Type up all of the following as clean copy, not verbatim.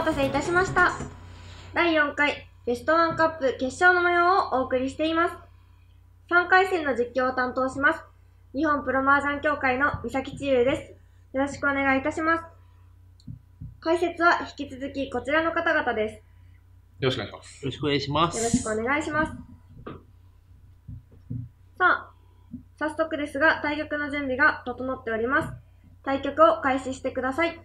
たせいたしました。第4回ベストワンカップ決勝の模様をお送りしています。3回戦の実況を担当します。日本プロ麻雀協会の三崎千優です。よろしくお願いいたします。解説は引き続きこちらの方々です。 よろしくお願いします。 よろしくお願いします。 よろしくお願いします。さあ、早速ですが対局の準備が整っております。対局を開始してください。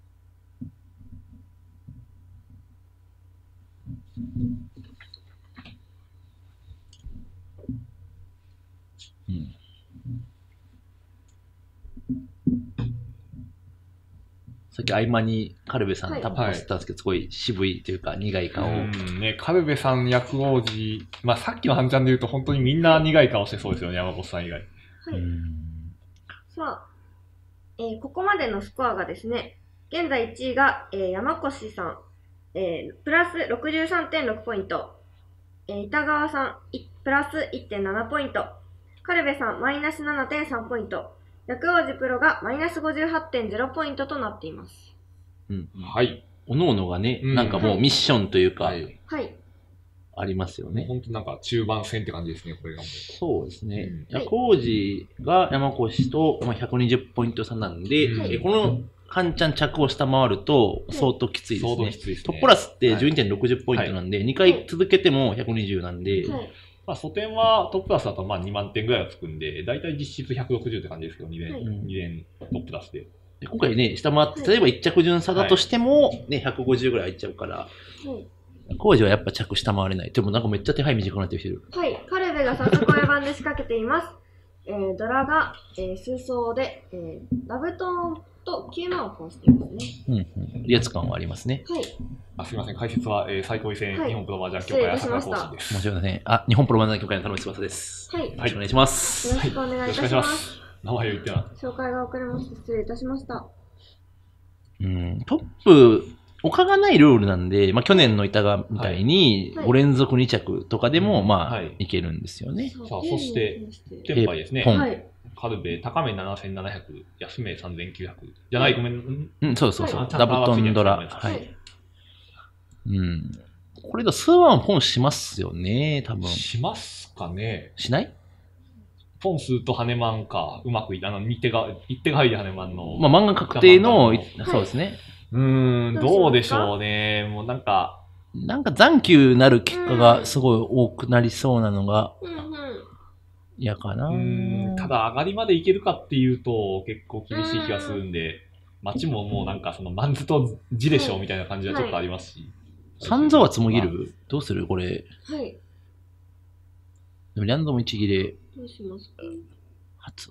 さっき合間にカルベさんはいタバコ吸ったんですけど、すごい渋いというか苦い顔を。 ね、カルベさん、薬王子、まあさっきの半ちゃんで言うと本当にみんな苦い顔してそうですよね、山本さん以外。 はい。さあ、ここまでのスコアがですね、現在1位が、山越さん、プラス 63.6 ポイント、板川さん、プラス 1.7 ポイント、カルベさん、マイナス 7.3 ポイント、薬王子プロがマイナス 58.0 ポイントとなっています。 はい。 おのおのがね、なんかもうミッションというか、 はい。 ありますよね。 本当なんか中盤戦って感じですね、これがもう。 そうですね。薬王子が山越と120ポイント差なんで、このカンちゃん着を下回ると相当きついですね。 相当きついですね。 トッププラスって 12.60 ポイントなんで、2回続けても120なんで、 まあ、素点はトッププラスだとまあ2万点ぐらいはつくんで、だいたい実質160って感じですけど、2連トッププラスで。 今回ね、下回って、例えば1着順差だとしても、ね、150ぐらいいっちゃうから、工事はやっぱ着下回れない。でもなんかめっちゃ手配短くなってきてる。 はい、カルベが早速親番で仕掛けています。ドラが、数層で、ラブトーンと9万をこうしていますね。 威圧感はありますね。 はい。 すみません、解説は、最高位戦、日本プロ麻雀協会朝倉講師です。 申し訳ない。日本プロ麻雀協会の田辺翼です。 はい。 よろしくお願いします。 よろしくお願いいたします。 名前を言ってな。 紹介が遅れまして失礼いたしました。 トップ、他がないルールなんで、まあ去年の板川みたいに5連続2着とかでも、まあ、いけるんですよね。 さあ、そして、天杯ですね。 はい。 カルベ、高め7700、安め3900。じゃない、ごめん。 そうそうそう。ダブトンドラ。はい。これだ、数万ポンしますよね、多分。 しますかね。 しないポン数とハネマンか、うまくいった。一手が入りハネマンの。 まあ漫画確定の、そうですね。 どうでしょうね。もうなんか残球なる結果がすごい多くなりそうなのが、嫌かな。 ただ上がりまでいけるかっていうと結構厳しい気がするんで、街ももうなんかそのマンズと字でしょみたいな感じはちょっとありますし。 三蔵はつもぎるどうするこれ。 はい。 でもリャンドも一切れ。 どうしますか初。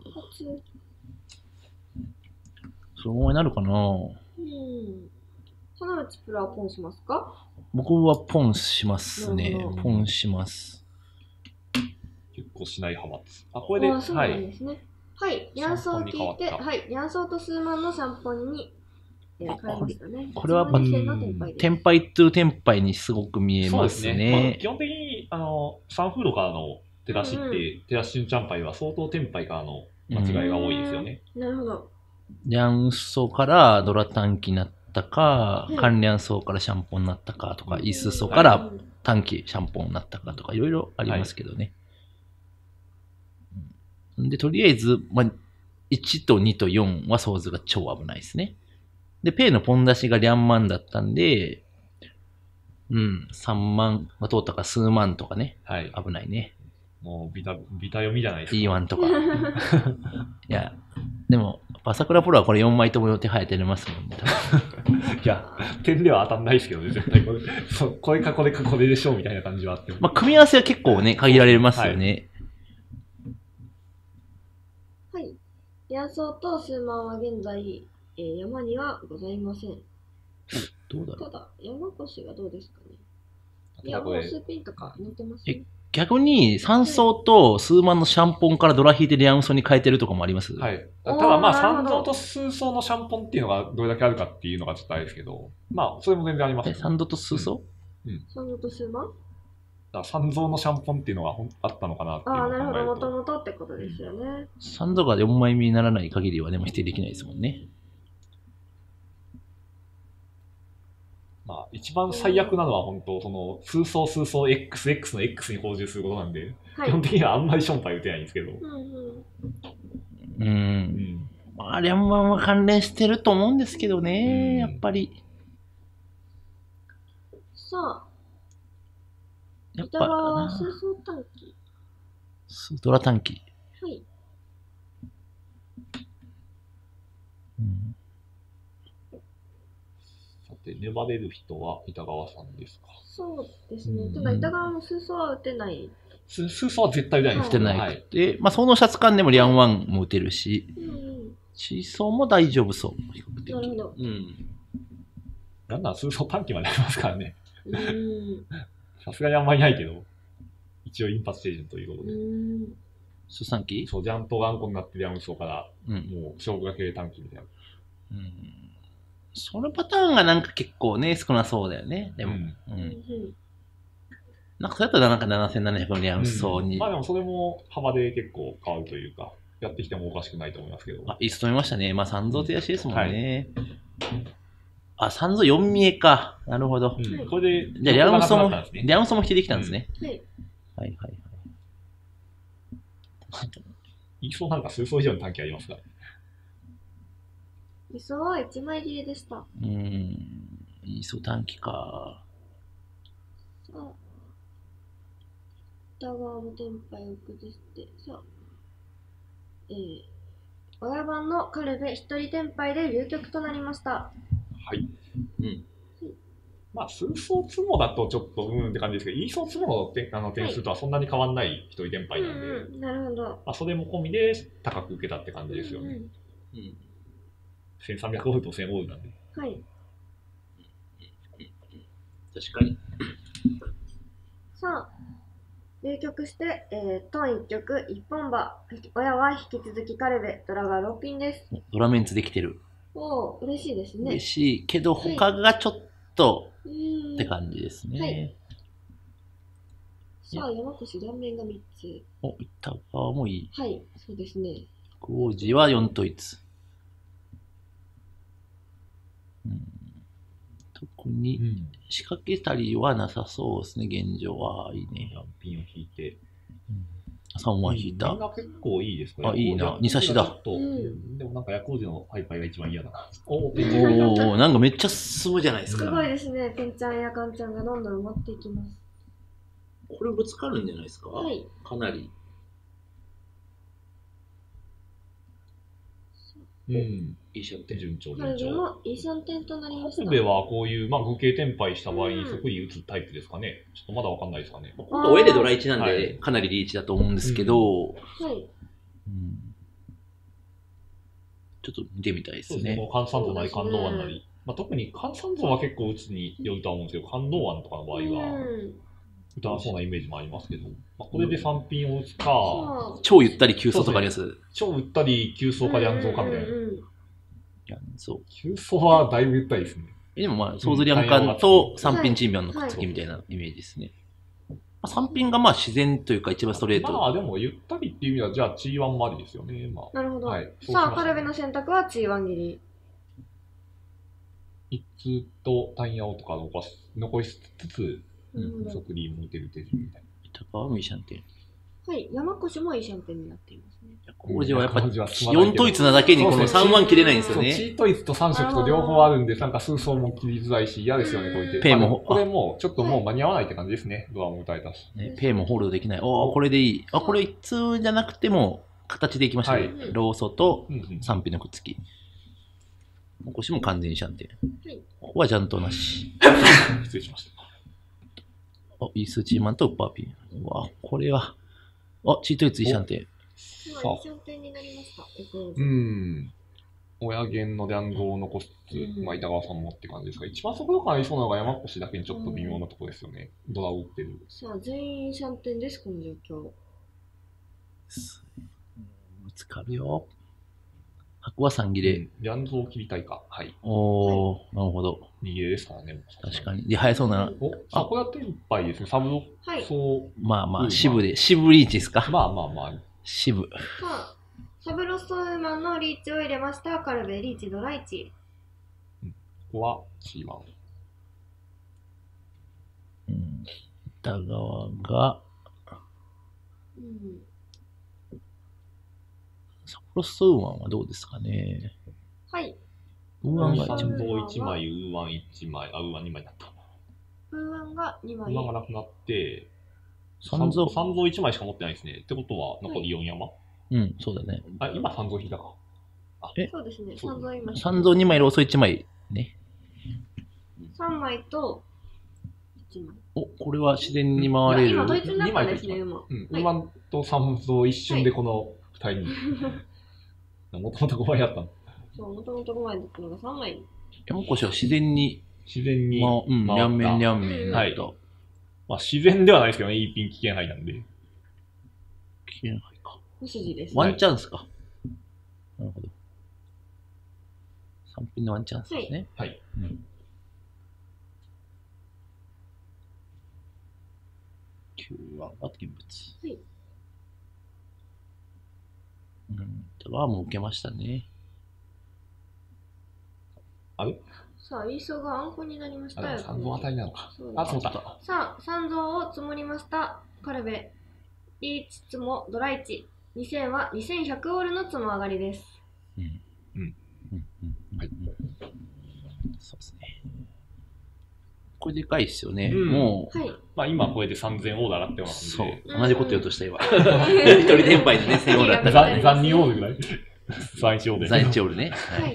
そのままになるかな花内プロはポンしますか？ 僕はポンしますね。ポンします。 結構しない派閥。これで、 そうなんですね。はい。リャンソーを聞いて、はい。リャンソーと数万のシャンポンに変えましたね。 これは天杯と天杯にすごく見えますね。 基本的に、サンフードからの手出しって、手出しのチャンパイは相当天杯からの間違いが多いですよね。 なるほど。 リャンソーからドラ短期になったか、カンリャンソーからシャンポンになったかとか、イスソーから短期シャンポンになったかとか、いろいろありますけどね。で、とりあえず、1と2と4はソーズが超危ないですね。で、ペイのポン出しがリャンマンだったんで、3万が通ったか数万とかね。危ないね。 もうビタ読みじゃないですか。 E1 とか。いや、でも、朝倉プロはこれ4枚とも手配てれますもんね。 いや、点では当たんないですけどね、絶対これ。これかこれかこれでしょうみたいな感じはあっても。 組み合わせは結構ね、限られますよね。 はい。リャンソーと数万は現在、山にはございません。 どうだろう。 ただ、山越がどうですかね。いや、もう数ピンとか乗ってますね。 逆に、三層と数万のシャンポンからドラ引いてリャンソーに変えてるとかもあります？ はい。ただまあ、三層と数層のシャンポンっていうのがどれだけあるかっていうのがちょっとあれですけど、まあ、それも全然あります。 三度と数層？ 三度と数万？ 三蔵のシャンポンっていうのがあったのかなっていうのを考えると。 なるほど、もともとってことですよね。 三蔵が4枚目にならない限りはでも否定できないですもんね。 まあ、一番最悪なのは本当、その、数層 XX の X に補充することなんで、 はい。 基本的にはあんまりションパイ打てないんですけど。 まあ、リャンマンは関連してると思うんですけどね、やっぱり。 さあ、 やっ歌ぱな、 川数層短期。 ドラ短期。 はい。 さて、粘れる人は板川さんですか。 そうですね。ただ、歌川も数層は打てない。 数層は絶対打てないです打てないくて、まあ、そのシャツ間でもリャンワンも打てるし、シーソーも大丈夫そう。比較的。 なるほど。 なんなら数層短期までありますからね。さすがにあんまりないけど、一応インパステージということで。 数三期そう、ジャンと頑固になってリャンソーから、もう勝負がけ短期みたいな。 そのパターンがなんか結構ね、少なそうだよね。でも。なんかそうやったらなんか7700のリャンソーに。 まあでもそれも幅で結構変わるというか、やってきてもおかしくないと思いますけど。 いい人いましたね。まあ三蔵手足ですもんね。三蔵4見えか。なるほど。 これで、 じゃあリャンソーも引きできたんですね。はいはい。 イーソーなんか数層以上の短期ありますか。 イーソーは1枚切れでした。 イーソー短期か。 さあ、歌川のテンパイを崩して、さあ、親番のカルベ一人テンパイで流局となりました。 はい。まあ、数層ツモだとちょっとって感じですけど、イーソーツモの点数とはそんなに変わんない一人テンパイなんで、 なるほど。 まあ、それも込みで高く受けたって感じですよね。1300オールと1000オールなんで。 はい。 確かに。 さあ、流局して、トン1局1本馬。親は引き続きカルベ、ドラが6ピンです。 ドラメンツできてる。 おー、嬉しいですね。 嬉しいけど、他がちょっと、って感じですね。はい。 さあ、山越断面が3つ。 板川もいい。 はい、そうですね。 工事は4統一。特に仕掛けたりはなさそうですね、現状は。いいね。 ピンを引いて。 3は引いた。 結構いいですか。 いいな。2差しだ。 でもなんかヤコウジのハイパイが一番嫌だな。 なんかめっちゃ進むじゃないですか。 すごいですね。てんちゃんやかんちゃんがどんどん埋まっていきます。 これぶつかるんじゃないですか。はい。かなり。いいシャンテン。順調。 カルベもいいシャンテンとなりました。 カルベはこういう、まあ、具形転廃した場合に即位打つタイプですかね。ちょっとまだわかんないですかね。 今度親でドラ1なんで、かなりリーチだと思うんですけど、はい。ちょっと見てみたいですね。 関山像なり関東湾なり。まあ、特に関山像は結構打つによるとは思うんですけど、関東湾とかの場合は、打たなそうなイメージもありますけど、まあ、これで3ピンを打つか、 超ゆったり急走とかあります。 超ゆったり急走かリャンゾーかみたいな。 リャンゾー。 急走はだいぶゆったりですね。 でもまあ、ソーズリャンカンと3ピンチーミョンのくっつきみたいなイメージですね。3ピンがまあ自然というか一番ストレート。 まあでもゆったりっていう意味では、じゃあ G1 もありですよね。まあ、 なるほど。はい、さあ、カルベの選択は G1 切り。 一通とタイヤをとか残しつつ、即リーも打てる手順みたいな。 板川もいいシャンテン。 はい、山越もいいシャンテンになっていますね。 工事はやっぱ4統一なだけにこの3万切れないんですよね。 チートイツと3色と両方あるんで、なんか数層も切りづらいし嫌ですよね、こういって。ペイも。これもちょっともう間に合わないって感じですね、ドアも打たれたし。 ペイもホールドできない。これでいい。これ1通じゃなくても形でいきましたね。ローソと3ピンのくっつき。腰も完全にシャンテン。ここはちゃんとなし。 失礼しました。 イースチーマンとウッパーピン。これは。チートイツイシャンテン。 イシャンテンになりました。 親弦の弾道を残す、板川さんもって感じですが、一番速度感ありそうなのが山越だけにちょっと微妙なところですよね。ドラを打ってる。 さあ、全員シャンテンです、この状況。 ぶつかるよ。箱は3切れ。 弾道を切りたいか。はい。 なるほど。 2切れですからね。 確かに。で、早そうな。 そこやっていっぱいですね。サブロそう。まあまあ、支部リーチですか。 まあまあまあ。 支部。 サブロストウーマンのリーチを入れました。カルベリーチドラ1。 ここは C1。 北側が、 うん。 サプロストウーワンはどうですかね。 はい。 ウーワンが三一番。 蔵1枚、ウーワン1枚、あ、ウーワン2枚だった。 ウーワンが2枚。 ウーワンがなくなって、 三蔵 1枚しか持ってないですね。ってことは、残り4山、 うん、そうだね。 あ、今三蔵引いたか。 そうですね。三蔵今。 三蔵2枚、ローソ1枚ね。 3枚と1枚。 お、これは自然に回れる。 今、ドイツになったんですね、馬。 ウーワンと三蔵一瞬でこの2人に。もともと5枚あったの。 そう、もともと5枚だったのが3枚。 山越は自然に、 自然に、 うん、両面両面だった。 まあ自然ではないですけどね、いいピン危険杯なんで。 危険杯か。 無筋です。 ワンチャンスか。なるほど。3ピンのワンチャンスですね。 はい。 うん、9番は現物。 はい。 はもう受けましたね。 あれさあ、イーソがあんこになりましたよ。 三蔵当たりなのか。 あ、 そうだ。 さあ、三蔵を積もりました。カルベ。リーチツモドライチ。2000は2100オールの積も上がりです。 うん。うん。うん。はい。そうですね。これでかいですよね。もう。はい。 まあ今これで3000オーダー上がってますんで。 そう。同じこと言おうとした今。一人転売でね、1000オーダーだったら。 残2オールぐらい。31オール。 31オールね。 はい。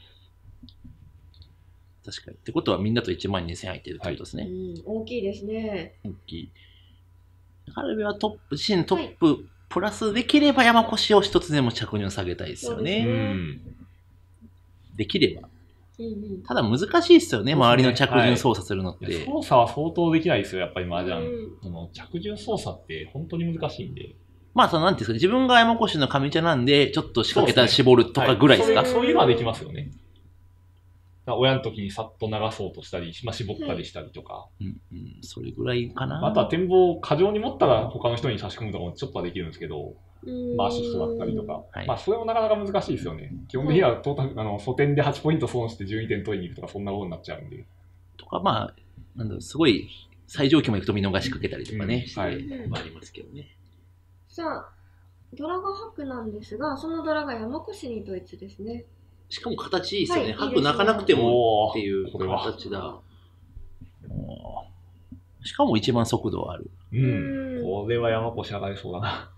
確かに。ってことはみんなと1万2000入ってるってことですね。 大きいですね。 大きい。カルベはトップ、シーントップ、プラスできれば山越を一つでも着順下げたいですよね。できれば。ただ難しいですよね、周りの着順操作するのって。 操作は相当できないですよ、やっぱり麻雀。着順操作って本当に難しいんで。 まあ、なんていうんですか、自分が山越の上茶なんで、ちょっと仕掛けたら絞るとかぐらいですか。 そういうのはできますよね。親の時にさっと流そうとしたり、絞ったりしたりとか。 それぐらいかな。 あとは展望を過剰に持ったら他の人に差し込むとかもちょっとはできるんですけど、アシストだったりとか。まあそれもなかなか難しいですよね。基本的にはトータル、素点で8ポイント損して12点取りに行くとかそんなことになっちゃうんで。 とかまあ、すごい最上級まで行くと見逃しかけたりとかね、してありますけどね。 さあ、ドラが白なんですが、そのドラが山越にドイツですね。 しかも形いいですよね。白泣かなくてもっていう形だ。しかも一番速度ある。 これは山越上がりそうだな。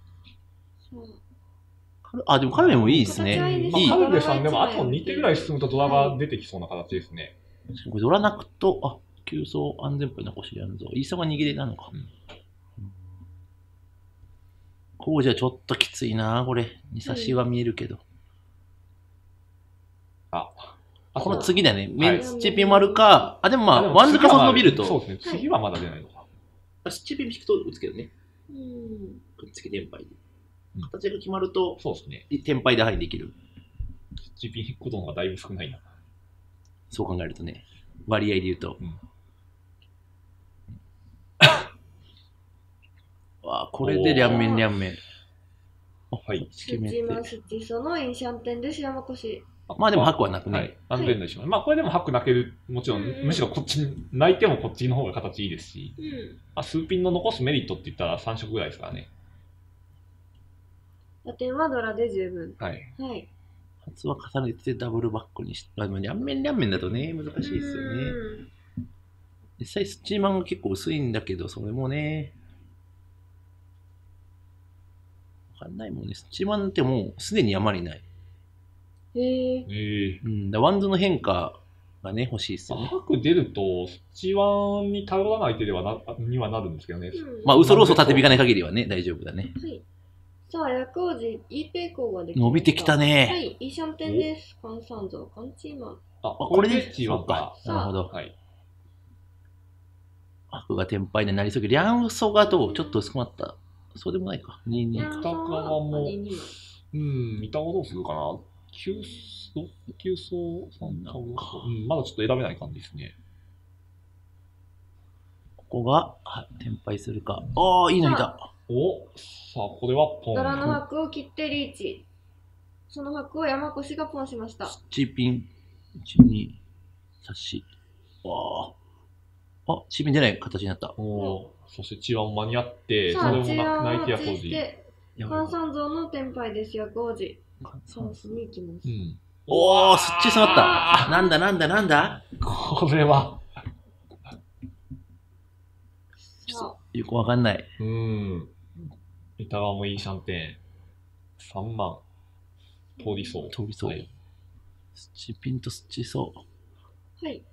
あ、でもカルベもいいですね。 カルベさんでもあと2手ぐらい進むとドラが出てきそうな形ですね。 ドラなくと、急走安全牌残しやるぞ。イーサが逃げれなのか。こうじゃちょっときついな、これ。2差しは見えるけど。この次だね。メンチピもあるか。でもワンズかそ伸びると。 そうですね。次はまだ出ないのか。 スチピ引くと打つけどね。くっつけ転売で。形が決まると、 そうですね。 転売で入りできる。 スチピ引くことの方がだいぶ少ないな。 そう考えるとね。割合で言うと。わあ、これで両面両面。 はい。 スチマスチソのエンシャンテンです、山越。 まあでも白はなくね。 安全でしょう。まあこれでも白泣ける、もちろん、むしろこっちに、泣いてもこっちの方が形いいですし、数ピンの残すメリットって言ったら3色ぐらいですからね。 打点はドラで十分。 はい。 初は重ねてダブルバックにして、両面両面だとね、難しいですよね。実際スチーマンが結構薄いんだけど、それもね、わかんないもんね。スチーマンってもうすでに山にない。ワンズの変化がね、欲しいですよね。 白出ると、スチワンに頼らない手ではにはなるんですけどね。 まあ、嘘ローソ縦引かない限りはね、大丈夫だね。 さあ、薬王子、イーペイコーができた。伸びてきたね。 はい、イーシャンテンです。カンサンゾウ、カンチーマン。 これでチーマンか。なるほど。 はい。 白が天敗でなりそうけど、リャンソがどうちょっと薄くなった。そうでもないか。2-2。 北側も、三田はどうするかな。9層、まだちょっと選べない感じですね。 ここが、転敗するか。いいのいた。 さあ、これはポン。 ドラの白を切ってリーチ。その白を山越がポンしました。 スチピン、1、2、差し。チピン出ない形になった。 そして千葉も間に合って、 さあ、千葉泣いはて役王子。 関三像の天杯です、役王子。チャンスに行きます。 おー、そっち下がった。なんだなんだなんだこれは。 よくわかんない。 板川もいいシャンテン。3万。通りそう。 通りそう。スチピンとスチそう。 はい。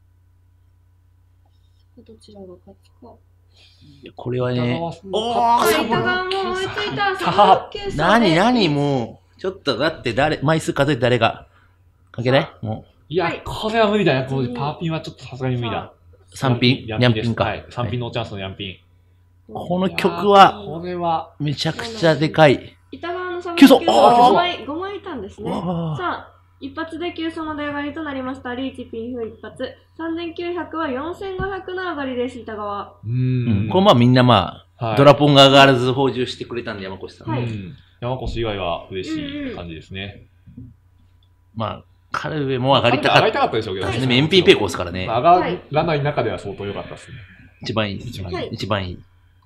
どちらが勝つか。 いや、これはね。 おー、板川も追いついた。 何もう。ちょっとだって枚数数えて誰が。かけないもう。 いや、これは無理だよ。パーピンはちょっとさすがに無理だ。 3ピンニャンピンか。 はい。3ピンのチャンスのニャンピン。 この曲は、 これは、 めちゃくちゃでかい。 板川のサブキュー5枚いたんですね。さあ、一発で急走の出上がりとなりました。リーチピンフ一発。3900は4500の上がりです、板川。 これまあみんなドラポンが上がらず補充してくれたんで、山越さん。 山越以外は嬉しい感じですね。 カルベも上がりたかった。 上がりたかったでしょうけどね。 でも MPP コースからね。 上がらない中では相当良かったですね。 一番いいです。一番いい。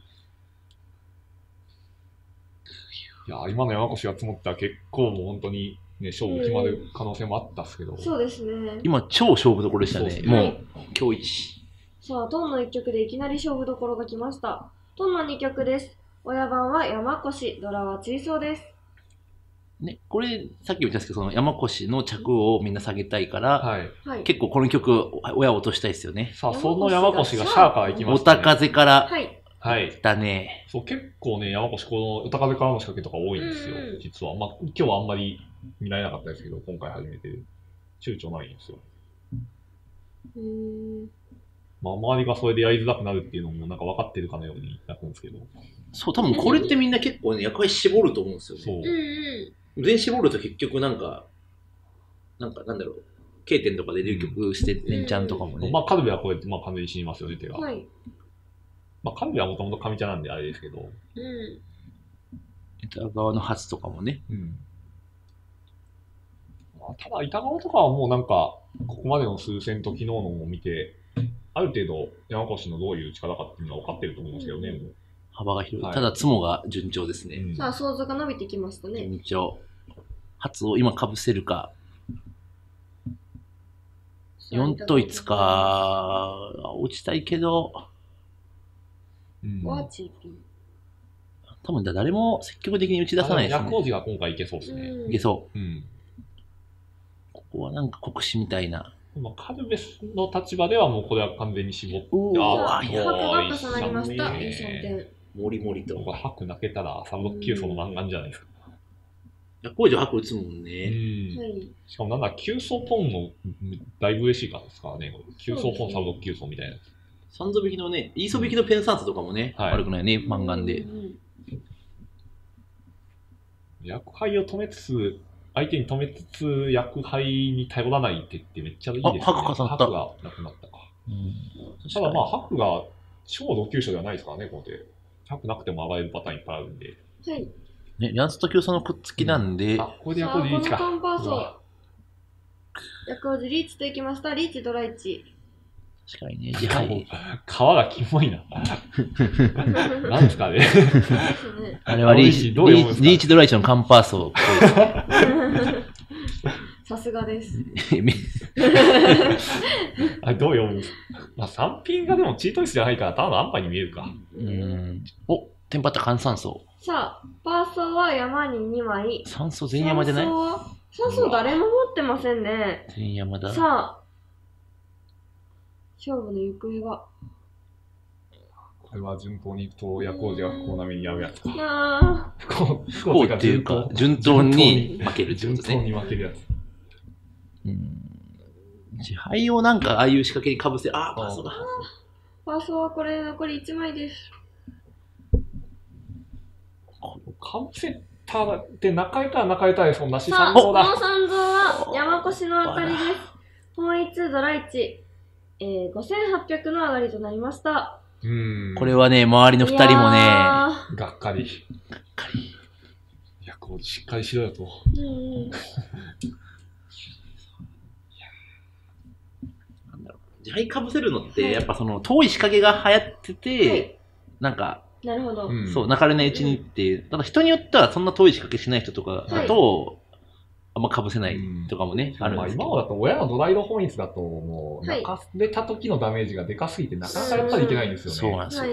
いや、今の山越が積もったら結構もう本当にね、勝負決まる可能性もあったっすけど。 そうですね。 今超勝負どころでしたね。もう、今日一。 さあ、トンの1曲でいきなり勝負どころが来ました。トンの2曲です。親番は山越、ドラは追走です。 ね、これ、さっき言ったんですけど、その山越の着をみんな下げたいから、結構この曲、親を落としたいですよね。 さあ、その山越がシャーから行きましたね。 おた風から、だね。 そう、結構ね、山越、このおた風からの仕掛けとか多いんですよ、実は。今日はあんまり見られなかったですけど、今回初めて躊躇ないんですよ。周りがそれでやりづらくなるっていうのもなんか分かってるかのようになるんですけど。 そう、多分これってみんな結構ね、役割絞ると思うんですよね。そう。全絞ると結局なんだろう、K 点とかで流局して、連チャンとかもね。 カルベはこうやって完全に死にますよね、手が。カルベはもともと上茶なんであれですけど。 板側の初とかもね。 ただ、板側とかはもうなんか、ここまでの数戦と昨日のを見て、ある程度、山越のどういう力かっていうのは分かってると思いますけどね、もう。 幅が広い。ただ、ツモが順調ですね。 さあ、想像が伸びてきましたね。 順調。初を今かぶせるか。4統一か。落ちたいけど。多分誰も積極的に打ち出さないですね。 薬王子が今回いけそうですね。 いけそう。ここはなんか国士みたいな。 カルベスの立場ではもうこれは完全に絞って。 白が重なりました。いいシャンテン。 もりもりと。 白泣けたらサブロック9層の漫画じゃないですか。 薬王子白打つもんね。 しかもなんだ、9層ポンのだいぶ嬉しいからですからね。9層ポンサブロック9層みたいなやつ。 三度引きのね、イーソ引きのペンサンスとかもね、悪くないね、漫画で。 薬杯を止めつつ、相手に止めつつ、薬杯に頼らないってめっちゃいいですね。 白がなくなったか。ただ白が超同級者ではないですからね、この手。白なくても上がれるパターンいっぱいあるんで。 ね、リャンスと競争のくっつきなんで。 これで薬王子リーチか。 薬王子リーチといきました。リーチドラ1。 確かにね、自敗。 皮がキモいな。なんですかね。 あれはリーチドライチのカンパーソさすがです。 あれどう読むんですか。3ピンがでもチートイスじゃないから、ただの安牌に見えるか。 お、テンパった換算層。 さあ、パーソーは山に2枚。 酸素全山じゃない？ 酸素誰も持ってませんね。 全山だ。 さあ、勝負の行方は。 これは順当にいくと、薬王子が不幸な目に遭うやつか。 不幸っていうか、順当に負けるってことね。 順当に負けるやつ。 自敗をなんかああいう仕掛けにかぶせ、パーソーだ。 パーソーはこれ残り1枚です。 かぶせたって中えたら中えたでそんなし三蔵だ。この三蔵は山越の当たりです。本一ドラ1、5800の上がりとなりました。 これはね、周りの2人もね、 がっかり。薬王子しっかりしろよと。 自敗かぶせるのって、やっぱその遠い仕掛けが流行ってて、 なんか、 なるほど。 そう、泣かれないうちにっていう。ただ人によってはそんな遠い仕掛けしない人とかだと、あんま被せないとかもね、あるんですけど。 今だと親のドライド本率だと、もう、泣かれた時のダメージがでかすぎて、なかなかやっぱりいけないんですよね。 そうなんですよ。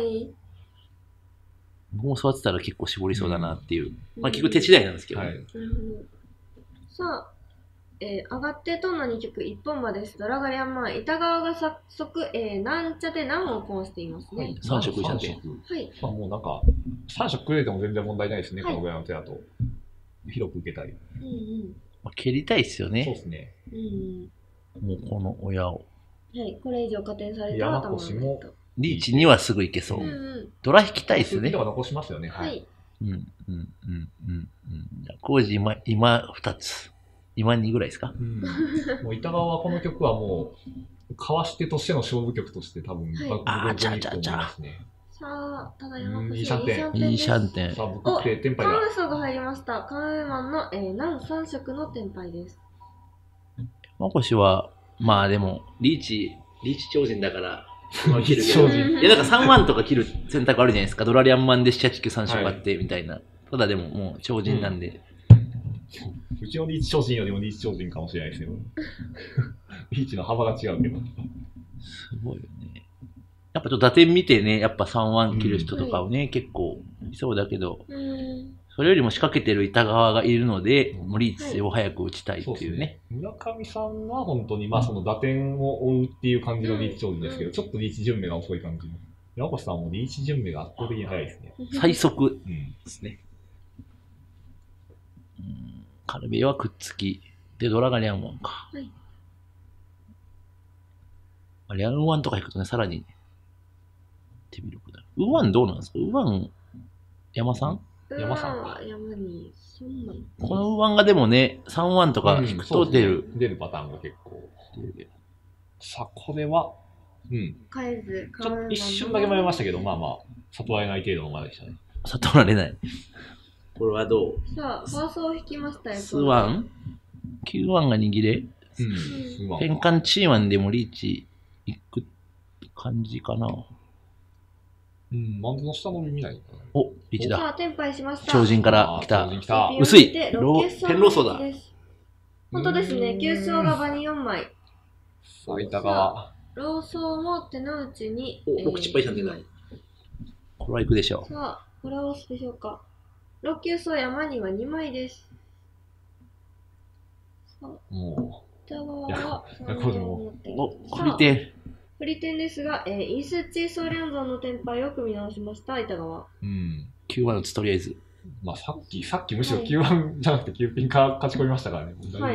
もう育てたら結構絞りそうだなっていう。まあ結局手違いなんですけど。 さあ、上がってトンの2曲1本まです。ドラガリアンマン、板側が早速、なんちゃで何をコンしていますね。 3色いちゃって。 はい。 まあもうなんか、3色くれても全然問題ないですね、このぐらいの手だと。広く受けたり。 蹴りたいですよね。 そうですね。 もうこの親を。 はい、これ以上加点されたら頭も。 リーチにはすぐいけそう。ドラ引きたいですね。 残しますよね。はい。 じゃあ、コージ今2つ。今2ぐらいですか？ もう板側はこの曲はもう、かわしてとしての勝負曲として多分、 ああ、ちゃちゃちゃ。 さあ、ただ山いいシャンテン。 いいシャンテン。 さあ、僕ってテンパイが。 カンウソが入りました。カンウーマンの、南3色のテンパイです。 山越は、まあでも、リーチ超人だから、切るけど。いや、なんか3万とか切る選択あるじゃないですか。ドラリアンマンで7、8、9、3色あって、みたいな。ただでも、もう超人なんで。 うちのリーチ超人よりもリーチ超人かもしれないですけど。リーチの幅が違うけど。 すごいよね。やっぱちょっと打点見てね、やっぱ3万切る人とかをね、結構いそうだけど、それよりも仕掛けてる板側がいるので、もうリーチを早く打ちたいっていうね。 村上さんは本当にまあその打点を追うっていう感じのリーチ超人ですけど、ちょっとリーチ順目が遅い感じの。山越さんもリーチ順目が圧倒的に速いですね。 最速ですね。カルベはくっつき。で、ドラがリャンワンか。リャンワンとか引くとね、さらに手広くなる。ウーワンどうなんですか？ウーワン、山さん山さんは山に、そんなのこのウーワンがでもね、3ワンとか引くと出る。 出るパターンが結構。さあ、これは、 返ず、 ちょっと一瞬だけ迷いましたけど、まあまあ、悟られない程度のまでしたね。 悟られない。これはどう？ さあ、ファーストを引きましたよ。 スワン ?9 ワンが握れ変換チーワンでもリーチいく感じかな。 マンズの下の耳ないかな。 お、リーチだ。 さあ、テンパイしました。 超人から来た。 薄い。天ローソだ。 本当ですね。9層が場に4枚。 さあ、板側。 ローソーも手の内に。 僕失敗したんじゃない。これは行くでしょう。 さあ、これは押すでしょうか。6級層山には2枚です。さあ、北側は振り点。 振り点ですが、インスチーソーリャンゾンのテンパイを組み直しました、板側。 9番打つとりあえず。 まあさっきむしろ9番じゃなくて9ピンから勝ち込みましたからね。 はい。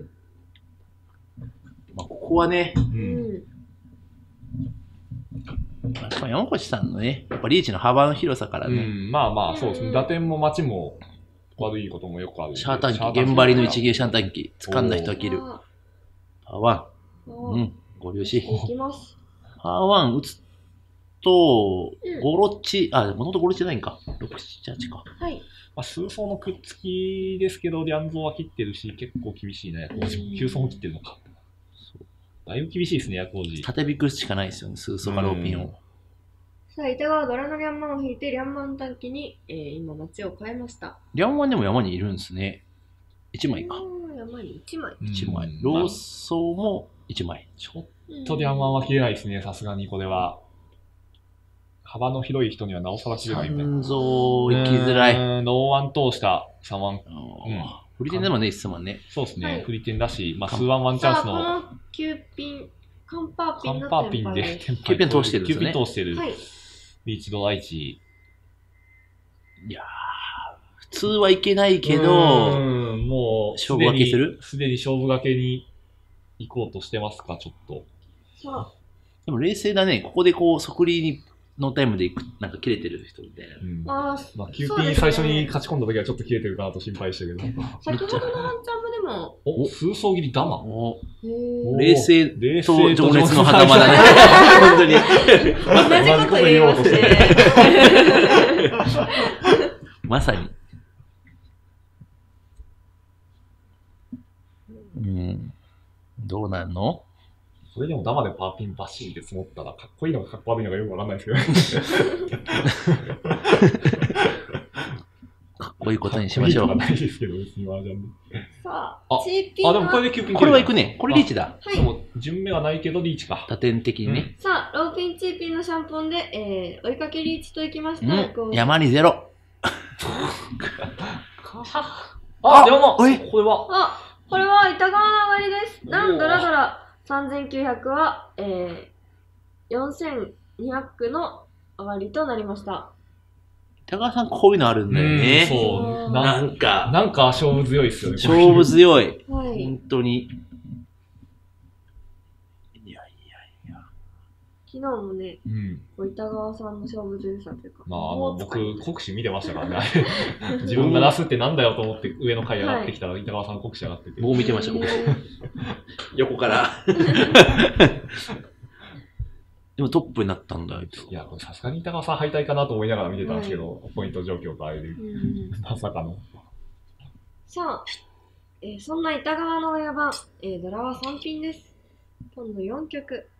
まあここはね、山越さんのね、やっぱリーチの幅の広さからね。 まあまあ、そうですね。打点も待ちも悪いこともよくある。 シャータンキ、現張りの一芸シャータンキ、掴んだ人は切る。パワン。ご了承。 いきます。 パワン打つと、ゴロッチ、もともとゴロッチじゃないんか。6、7、8か。 はい。 まあ、数層のくっつきですけど、リャンゾーは切ってるし、結構厳しいね。9層も切ってるのか。だいぶ厳しいですね、ヤコウジ。 縦引くしかないですよね、数層かローピンを。 さあ、板側ドラのリャンマンを引いて、リャンマン短期に、今、街を変えました。 リャンマンでも山にいるんですね。1枚か。 山に1枚。 1枚。ローソーも1枚。 ちょっとリャンマンは切れないですね、さすがにこれは。幅の広い人にはなおさら切れないみたいな。 3増行きづらい。 ノーワン通した3ワン。 振り点でもね、いいっすもんね。 そうですね、振り点だし、まあ、数ワンワンチャンスの。 この9ピン、カンパーピンのカンパーピンで、 9ピン通してるんですね。 9ピン通してる。リーチドライチ。 いやー、普通はいけないけど、 もう、 勝負分けする？ すでに勝負掛けに行こうとしてますか、ちょっと。 でも冷静だね。ここでこう、即利にノータイムでなんか切れてる人みたいな。 まあ、9ピン最初に勝ち込んだ時はちょっと切れてるかなと心配したけど。 先ほどのワンチャンプでも。 数層切りダマ。 冷静と情熱の狭間だね。本当に。 同じこと言いますね。 まさに。どうなんの？ それでもダマでパーピンバッシリで積もったら、かっこいいのかかっこ悪いのかよくわかんないですけど。 かっこいいことにしましょう。 かっこいいのがないですけど、別に麻雀で。 さああ、CP は。 でもこれで9ピン。 これは行くね。これリーチだ。 でも、順目はないけどリーチか。 打点的にね。 さあ、ローピンチーピンのシャンポンで、追いかけリーチといきました。 山にゼロ。 山これは。 これは板側の上がりです。なんドラドラ3900は、4200の上がりとなりました。 高川さんこういうのあるんだよね。 そう。 なんか勝負強いっすよね。 勝負強い。 はい、 本当に。いや。 昨日もね、板川さんの勝負強さというか。 僕、国士見てましたからね。自分が出すってなんだよと思って上の階上がってきたら板川さん国士上がってて。 僕見てました、僕。横から。でもトップになったんだよ。 いや、さすがに板川さん敗退かなと思いながら見てたんですけど、ポイント状況とあれで、まさかの。 さあ、そんな板川の親番、ドラは3ピンです。今度4曲。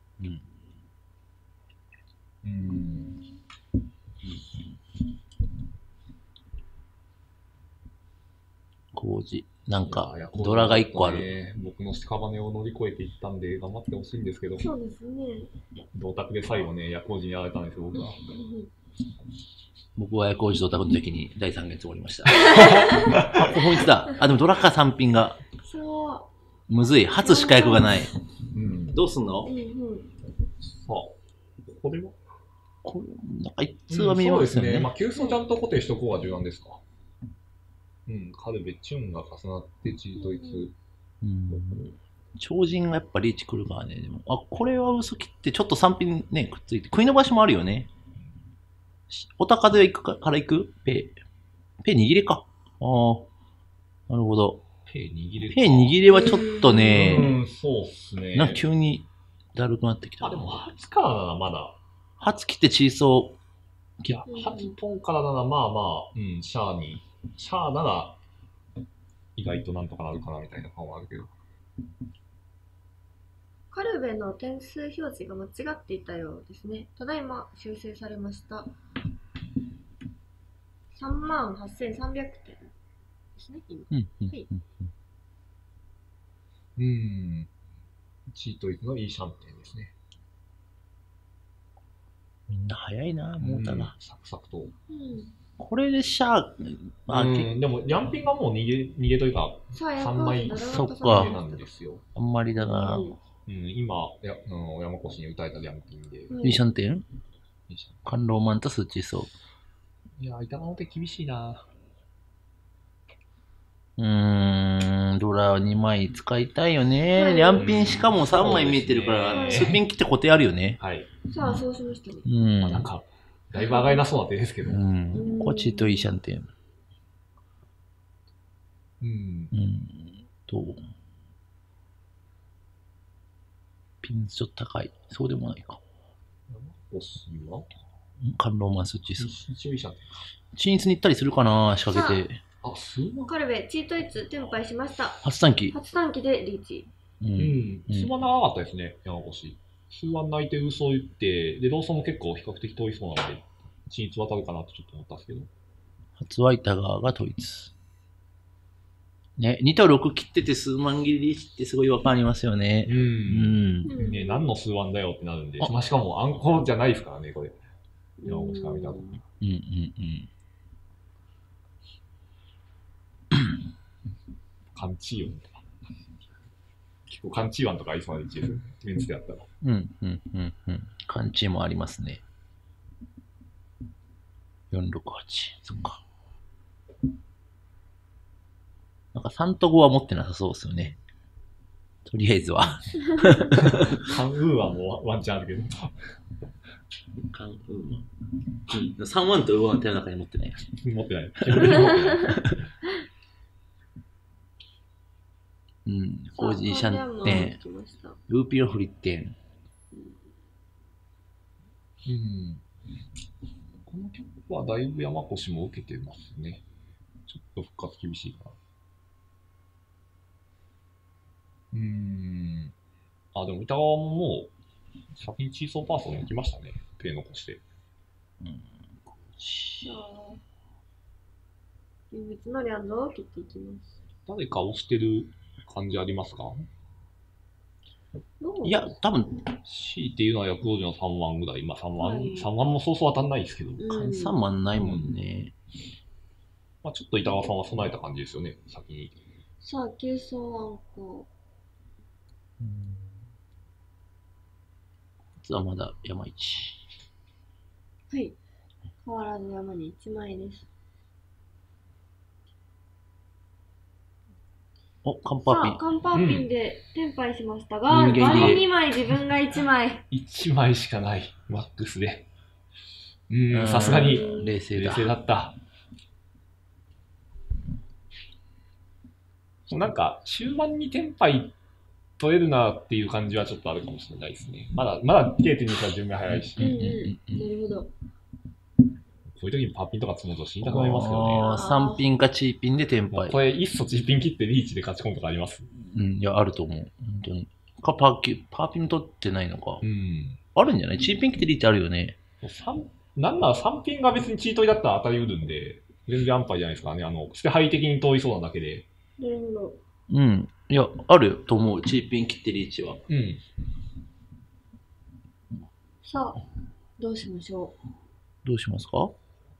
工事。なんか、ドラが1個ある。 僕の屍を乗り越えていったんで、頑張ってほしいんですけど。 そうですね。 同卓で最後ね、夜工事にやられたんですよ、僕は。 僕は夜工事同卓の時に第3月終わりました。本日だ。でもドラか3ピンが。 そう。 むずい。初しか役がない。どうすんの？ さあ、これはなんか一通は見えますよね。 急走ちゃんと固定しとこうは重要ですか。カルベ、チュンが重なってチートイツ。 超人がやっぱリーチ来るからね。でもこれは嘘切ってちょっと3ピンね、くっついて。食い伸ばしもあるよね。お高で行くから行く？ペ握れか。なるほど。 ペ握れはちょっとね、 そうっすね。 なんか急にだるくなってきた。 でも8からならまだ。 8切ってチーソー。いや、8本からならまあまあ、シャアなら意外となんとかなるかなみたいな感はあるけど。 カルベの点数表示が間違っていたようですね。ただいま修正されました。38,300点ですね、今。 チートイツのいいシャンペンですね。 みんな早いな、モーターが。 サクサクと。 これでシャー、 でも、ヤンピンがもう逃げというか、3枚そっかなんですよ。 あんまりだな。 今、山越に歌えたヤンピンで。 いいシャンテン？カンローマンとスーチーソー。いや、板の手厳しいな。 ドラ2枚使いたいよね。ヤンピンしかも3枚見えてるから、スピン切って固定あるよね。 はい。 さあ、そうしましたね。 なんか、だいぶ上がりなそうな手ですけど。 こっちといいシャンテン。ピンちょっと高い。そうでもないか。カンローマンスチーソー。均一に行ったりするかな、仕掛けて。 カルベ、チートイツ、テンパイしました。 初短期でリーチ。 数は長かったですね、山越。数は泣いて嘘を言って、で、ローソンも結構比較的遠いそうなので、均一渡るかなとちょっと思ったんですけど。 初は板側が統一。ね、2と6切ってて数万切りってすごいわかりますよね。 ね、何の数万だよってなるんで、しかも暗号じゃないですからね、これ。山越から見たと。カンチーワンとか。結構カンチーワンとかありそうな位置です。メンツであったら。 カンチーもありますね。468。そっか。なんか3と5は持ってなさそうですよね。とりあえずは。 カンウーはもうワンチャンあるけど。 カンウーは。3ワンとウーは手の中に持ってない。 持ってない。 コージーシャンテン、ルーピロフリッテン。 この曲はだいぶ山越も受けてますね。ちょっと復活厳しいかな。 あ、でも板側ももう、先にチーソーパーソンに行きましたね。ペイ残して。 じゃあ、現物のリャンドを切っていきます。 誰か押してる感じありますか？ いや、多分、 強いていうのは薬王子の3万ぐらい。まあ3万、 はい 3万もそうそう当たんないですけど。 3万ないもんね。 まあちょっと板川さんは備えた感じですよね、先に。 さあ、急走ワンコ。 実はまだ山一。 はい。変わらず山に1枚です。 お、カンパーピン。 さあ、カンパーピンでテンパイしましたが、割り2枚、自分が1枚。 1枚しかない、マックスで。さすがに冷静だった。なんか、終盤にテンパイ取れるなっていう感じはちょっとあるかもしれないですね。まだ K.2 には準備早いし。 なるほど。 こういう時にパーピンとか積むと死にたくなりますよね。 3ピンかチーピンでテンパイ。 これ、いっそチーピン切ってリーチで勝ち込むとかあります？ いや、あると思う。本当に。パーピン取ってないのか。あるんじゃない？チーピン切ってリーチあるよね。 なんなら3ピンが別にチートイだったら当たりうるんで、全然安牌じゃないですかね。捨て牌的に遠いそうなだけで。 なるほど。 いや、あると思う。チーピン切ってリーチは。 さあ、どうしましょう。 どうしますか？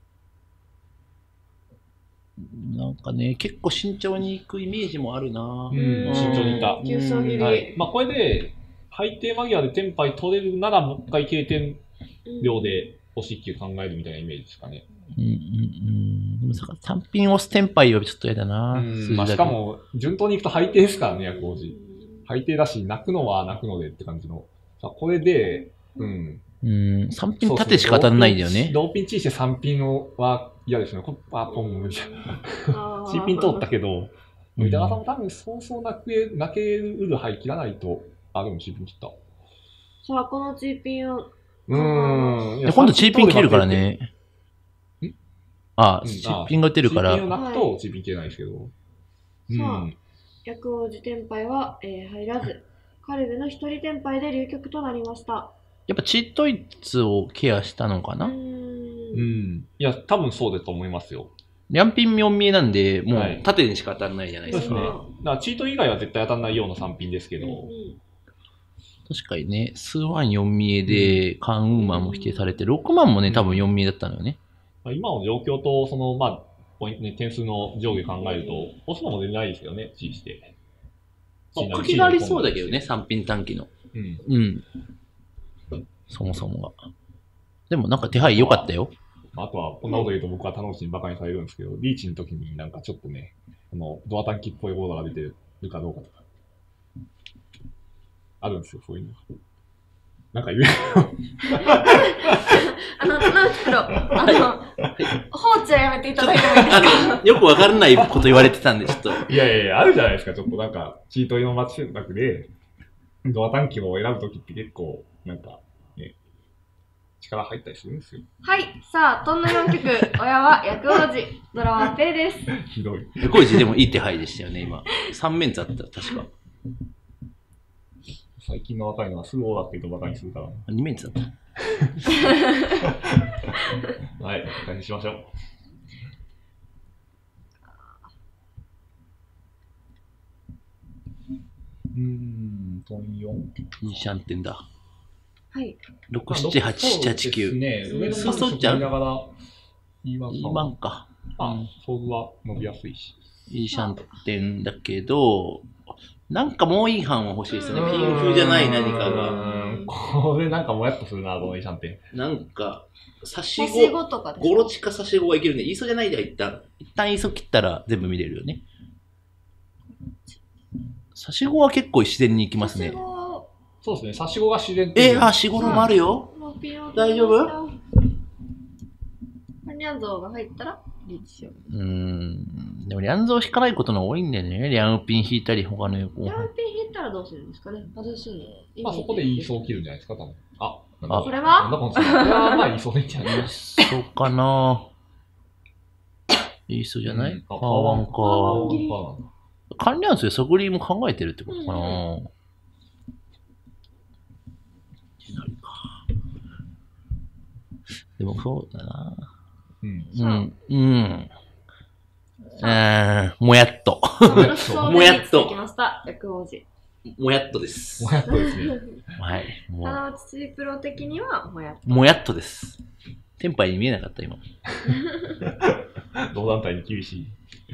なんかね、結構慎重に行くイメージもあるな。 慎重にいた。 急走切り。 はい。まあこれで、配定間際でテンパイ取れるなら、もう一回経験量で押し級考えるみたいなイメージですかね。 でも3ピン押すテンパイはちょっと嫌だな。 まあしかも、順当に行くと配定ですからね、薬王子。配定だし、泣くのは泣くのでって感じの。さあこれで、 3ピン縦しか当たらないんだよね。 ローピンチーして3ピンは嫌ですね。ポン無理じゃん。チーピン通ったけど、板川さんも多分そうそう泣けうる牌切らないと、でもチーピン切った。 さあ、このチーピンを。 今度チーピン切れるからね。チーピンが打てるから。 チーピンを泣くとチーピン切れないですけど。 さあ、薬王子テンパイは、入らず、カルベの一人テンパイで流局となりました。 やっぱチートイツをケアしたのかな？ いや、多分そうだと思いますよ。 リャンピン4見えなんで、もう縦にしか当たらないじゃないですか。 だからチート以外は絶対当たらないような3ピンですけど。 確かにね、数万4見えで、カンウーマンも否定されて、6万もね、多分4見えだったのよね。 今の状況と、ポイントね、点数の上下考えると、押すのも全然ないですよね、チーして。 茎がありそうだけどね、3ピン短期の。そもそもが。でもなんか手配良かったよ。 あとは、こんなこと言うと僕は楽しみに馬鹿にされるんですけど、リーチの時になんかちょっとね、ドア短期っぽいボードが出てるかどうかとか。あるんですよ、そういうの。なんか言え放置はやめていただいてもいいですか？ よくわからないこと言われてたんで、ちょっと。 いや、あるじゃないですか、ちょっとなんか、チートイのマッチ選択で、ドア短期を選ぶときって結構、なんか、ね、力入ったりするんですよ。 はい、さあ、トンの4曲、親は薬王子、ドラはペイです。 ひどい。 薬王子でもいい手配でしたよね、今。3面あった、確か。 最近の若いのはすぐオーラって言うとバカにするから。 2面だった。 はい、感じしましょう。トン4。 いいシャンテンだ。 はい。 6、7、8、7、8、9。 ね、上のそうそうちゃう E1 か。 ソードは伸びやすいし。 いいシャンテンだけど、なんかもういい版は欲しいですね。ピンクじゃない何かが。 これなんかもやっとするな、このいいシャンテン。 なんか、差し子とかゴロチか差し子はいけるね。イーソじゃないで一旦イーソ切ったら全部見れるよね。差し子は結構自然に行きますね。 そうですね、差し子が自然しごろもあるよ。大丈夫？ リャンゾーが入ったらリーチしよう。 でもリャンゾー引かないことの多いんだよね。リャンピン引いたり他の横。 リャンピン引いたらどうするんですかね？私の。 そこでイーソを切るんじゃないですか、多分。 これは？ これはまあイーソでいいんじゃない？ そうかな。イーソじゃない？パワンか。関連数でソグリーも考えてるってことかな。 でもそうだな。 うん。 うん。もやっと。 もやっと。きました、薬王子。 もやっとです。 もやっとですね。 はい。 花落ちプロ的にはもやっと。 もやっとです。テンパイに見えなかった、今。 同団体に厳しい。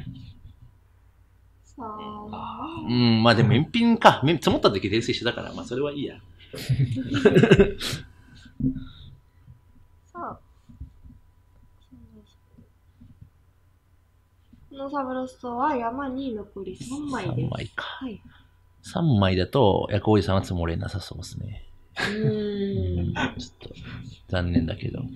さあ。 まあでも、返品か。積もった時点数一緒だから、まあそれはいいや。 さあ。このサブロストは山に残り3枚です。 3枚か。 はい。 3枚だと、薬王子さんは積もれなさそうですね。ちょっと、残念だけど。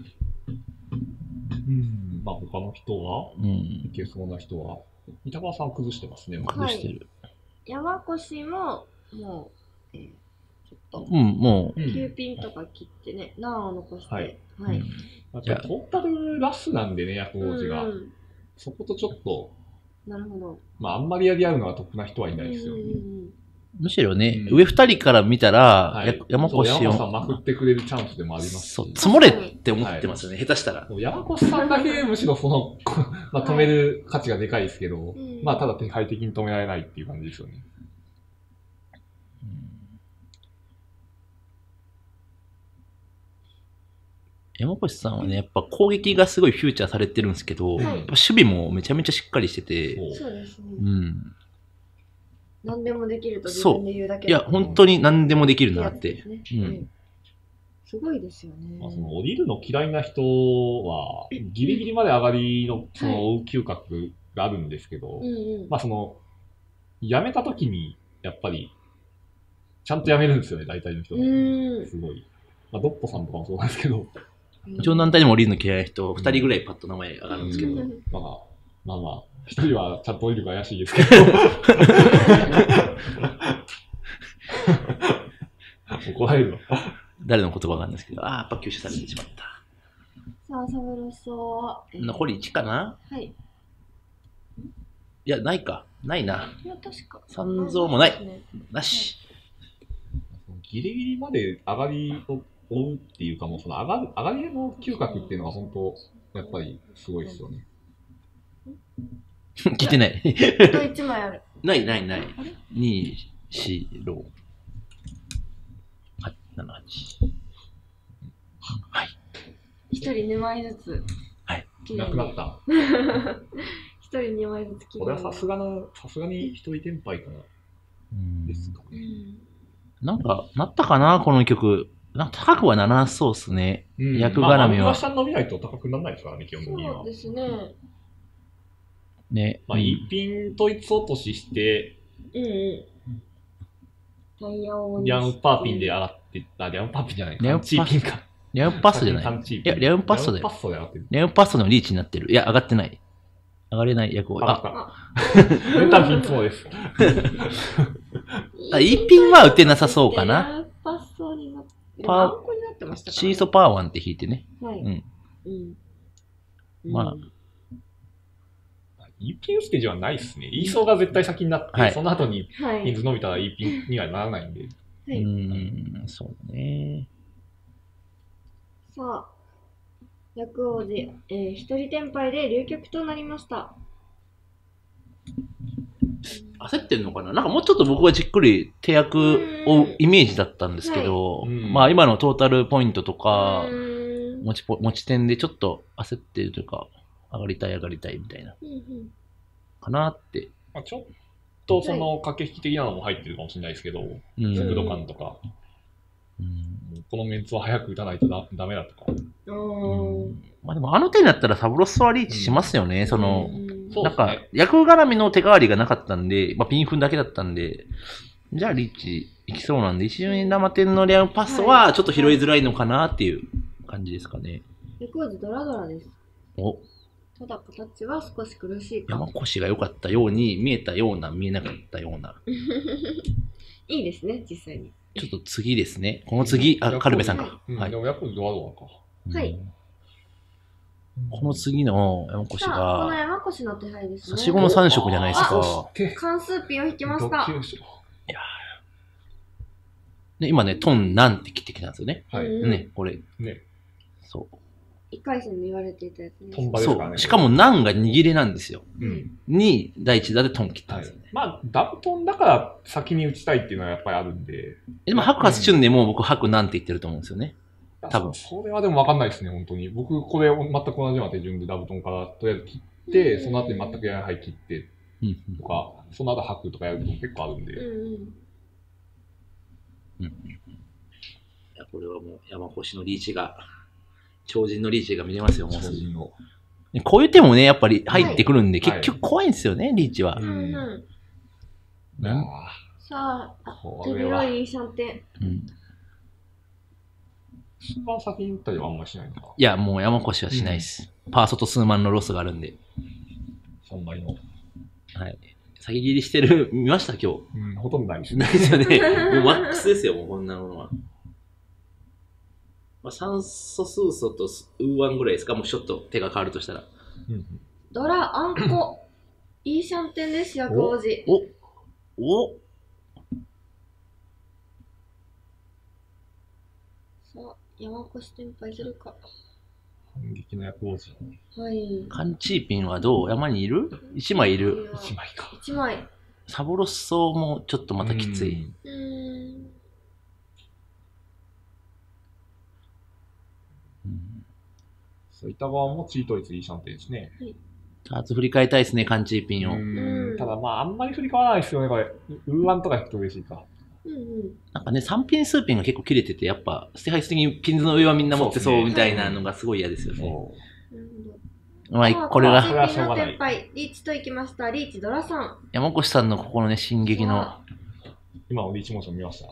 まあ他の人は、いけそうな人は、板川さん崩してますね。 崩してる。 山越も、もう、ちょっと、 もう、 9ピンとか切ってね、難を残して、はい。 じゃあ、トータルラスなんでね、薬王子が。そことちょっと、 なるほど。 まあ、あんまりやり合うのは得な人はいないですよ。 むしろね、上2人から見たら、山越山さんまくってくれるチャンスでもあります。 そう、積もれって思ってますよね、下手したら。 山越さんだけむしろその、まあ止める価値がでかいですけど、まあただ手配的に止められないっていう感じですよね。 山越さんはね、やっぱ攻撃がすごいフューチャーされてるんですけど、やっぱ守備もめちゃめちゃしっかりしてて、 そうですね。何でもできると自分で言うだけ。 いや、本当に何でもできるなって。 すごいですよね。 その降りるの嫌いな人は、ギリギリまで上がりの、その、追う嗅覚があるんですけど、まあその、やめた時に、やっぱり、ちゃんとやめるんですよね、大体の人が。すごい。まあ、ドッポさんとかもそうなんですけど。 一応何体でも降りるの嫌いな人、2人ぐらいパッと名前上がるんですけど。 まあ、一人はちゃんと降りるか怪しいですけど。怒られるわ。 誰の言葉があるんですけど、やっぱ吸収されてしまった。 さあ、サブロソは、 残り1かな。 はい。いや、ないか。ないな。 いや、確か。 三蔵もない。なし。 ギリギリまで上がりを追うっていうか、もうその上がりの嗅覚っていうのが本当、やっぱりすごいですよね。 聞いてない。 あと1枚ある。 ない。2、4、6、7、8。はい。 1人2枚ずつ。 はい。 なくなった。 1人2枚ずつ切る。 これはさすがに一人転敗かな。ですかね。 なんか、なったかなこの曲。高くはならそうっすね。役絡みは。 まあ、下伸びないと高くならないですからね、基本的には。 そうですね。 ね。まあ、一品統一落としして、 タイヤを。 リャンパーピンで上がっていった。リャンパーピンじゃない。 リャンチーピンか。 リャンパッソじゃない。いや、リャンパッソだよ。リャンパッソのリーチになってる。いや、上がってない。上がれない役を。 メタピンそうです。 一品は打てなさそうかな。シーソパーワンって引いてね。まあ。 一品打つ手じゃないっすね。イーソーが絶対先になって、その後に人数伸びたら一品にはならないんで。 そうね。 さあ、薬王子、一人転敗で流局となりました。 焦ってんのかな。なんかもうちょっと僕はじっくり手役をイメージだったんですけど、まあ今のトータルポイントとか、持ち点でちょっと焦ってるというか、上がりたいみたいな。かなって。 まあ、ちょっとその駆け引き的なのも入ってるかもしれないですけど、速度感とか、このメンツは早く打たないとダメだとか。 まあでもあの手になったらサブロスはリーチしますよね。なんか、役絡みの手代わりがなかったんで、まあ、ピンフンだけだったんで、じゃあリーチいきそうなんで、一瞬に生点のリャンパスはちょっと拾いづらいのかなっていう感じですかね。 薬王子ドラドラです。ただ形は少し苦しいか。 山越が良かったように見えたような、見えなかったような。 いいですね、実際に。 ちょっと次ですね。この次、カルベさんか。 はい。でも薬王子ドラドラか。 はい。 この次の山越が、 この山越の手配ですね。 差し子の3色じゃないですか。 関数ピンを引きました。いやで今ね、トンなんて切ってきたんですよね。 はい。 ね、これ。 ね。 そう。 1回戦で言われていたやつね。 トンバですからね。 そう。しかも難が握れなんですよ。 うん。 に、第一打でトン切ったんですよね。 まあ、ダブトンだから先に打ちたいっていうのはやっぱりあるんで。 でも、白発チュンでも僕、白なんて言ってると思うんですよね。多分。 それはでも分かんないですね、本当に。僕、これ全く同じような手順でダブトンからとりあえず切って、その後に全くやらない切ってとか、その後白とかやると結構あるんで。 いや、これはもう山越のリーチが、超人のリーチが見れますよ、もうすぐ。こういう手もね、やっぱり入ってくるんで、結局怖いんですよね、リーチは。 さあ、手広いシャンテン。 数万先に打ったりはあんまりしないのか。 いや、もう山越はしないです。パーソと数万のロスがあるんで。 3倍の。 はい。先切りしてる、見ました今日。ほとんどないですね。ないですよね。もうマックスですよ、もうこんなものは。まあ、酸素数素とウーワンぐらいですか、もうちょっと手が変わるとしたら。 ドラ、あんこ。いいシャンテンです、薬王子。 おさあ、山越先輩するか。 反撃の薬王子。 はい。 カンチーピンはどう？山にいる？ 1 枚いる。 1枚か。 1枚。 サボロッソもちょっとまたきつい。 そういった側もチート率いいシャンテンですね。 チャーツ振り返りたいですね、カンチーピンを。 ただまあ、あんまり振り返らないですよね、これ。ウーワンとか引くと嬉しいか。 なんかね、3ピン数ピンが結構切れてて、やっぱ、ステハイス的にピンズの上はみんな持ってそうみたいなのがすごい嫌ですよね。まあ、これが。 リーチといきました。リーチドラさん。 山越さんのここのね、進撃の。 今のリーチモーション見ました。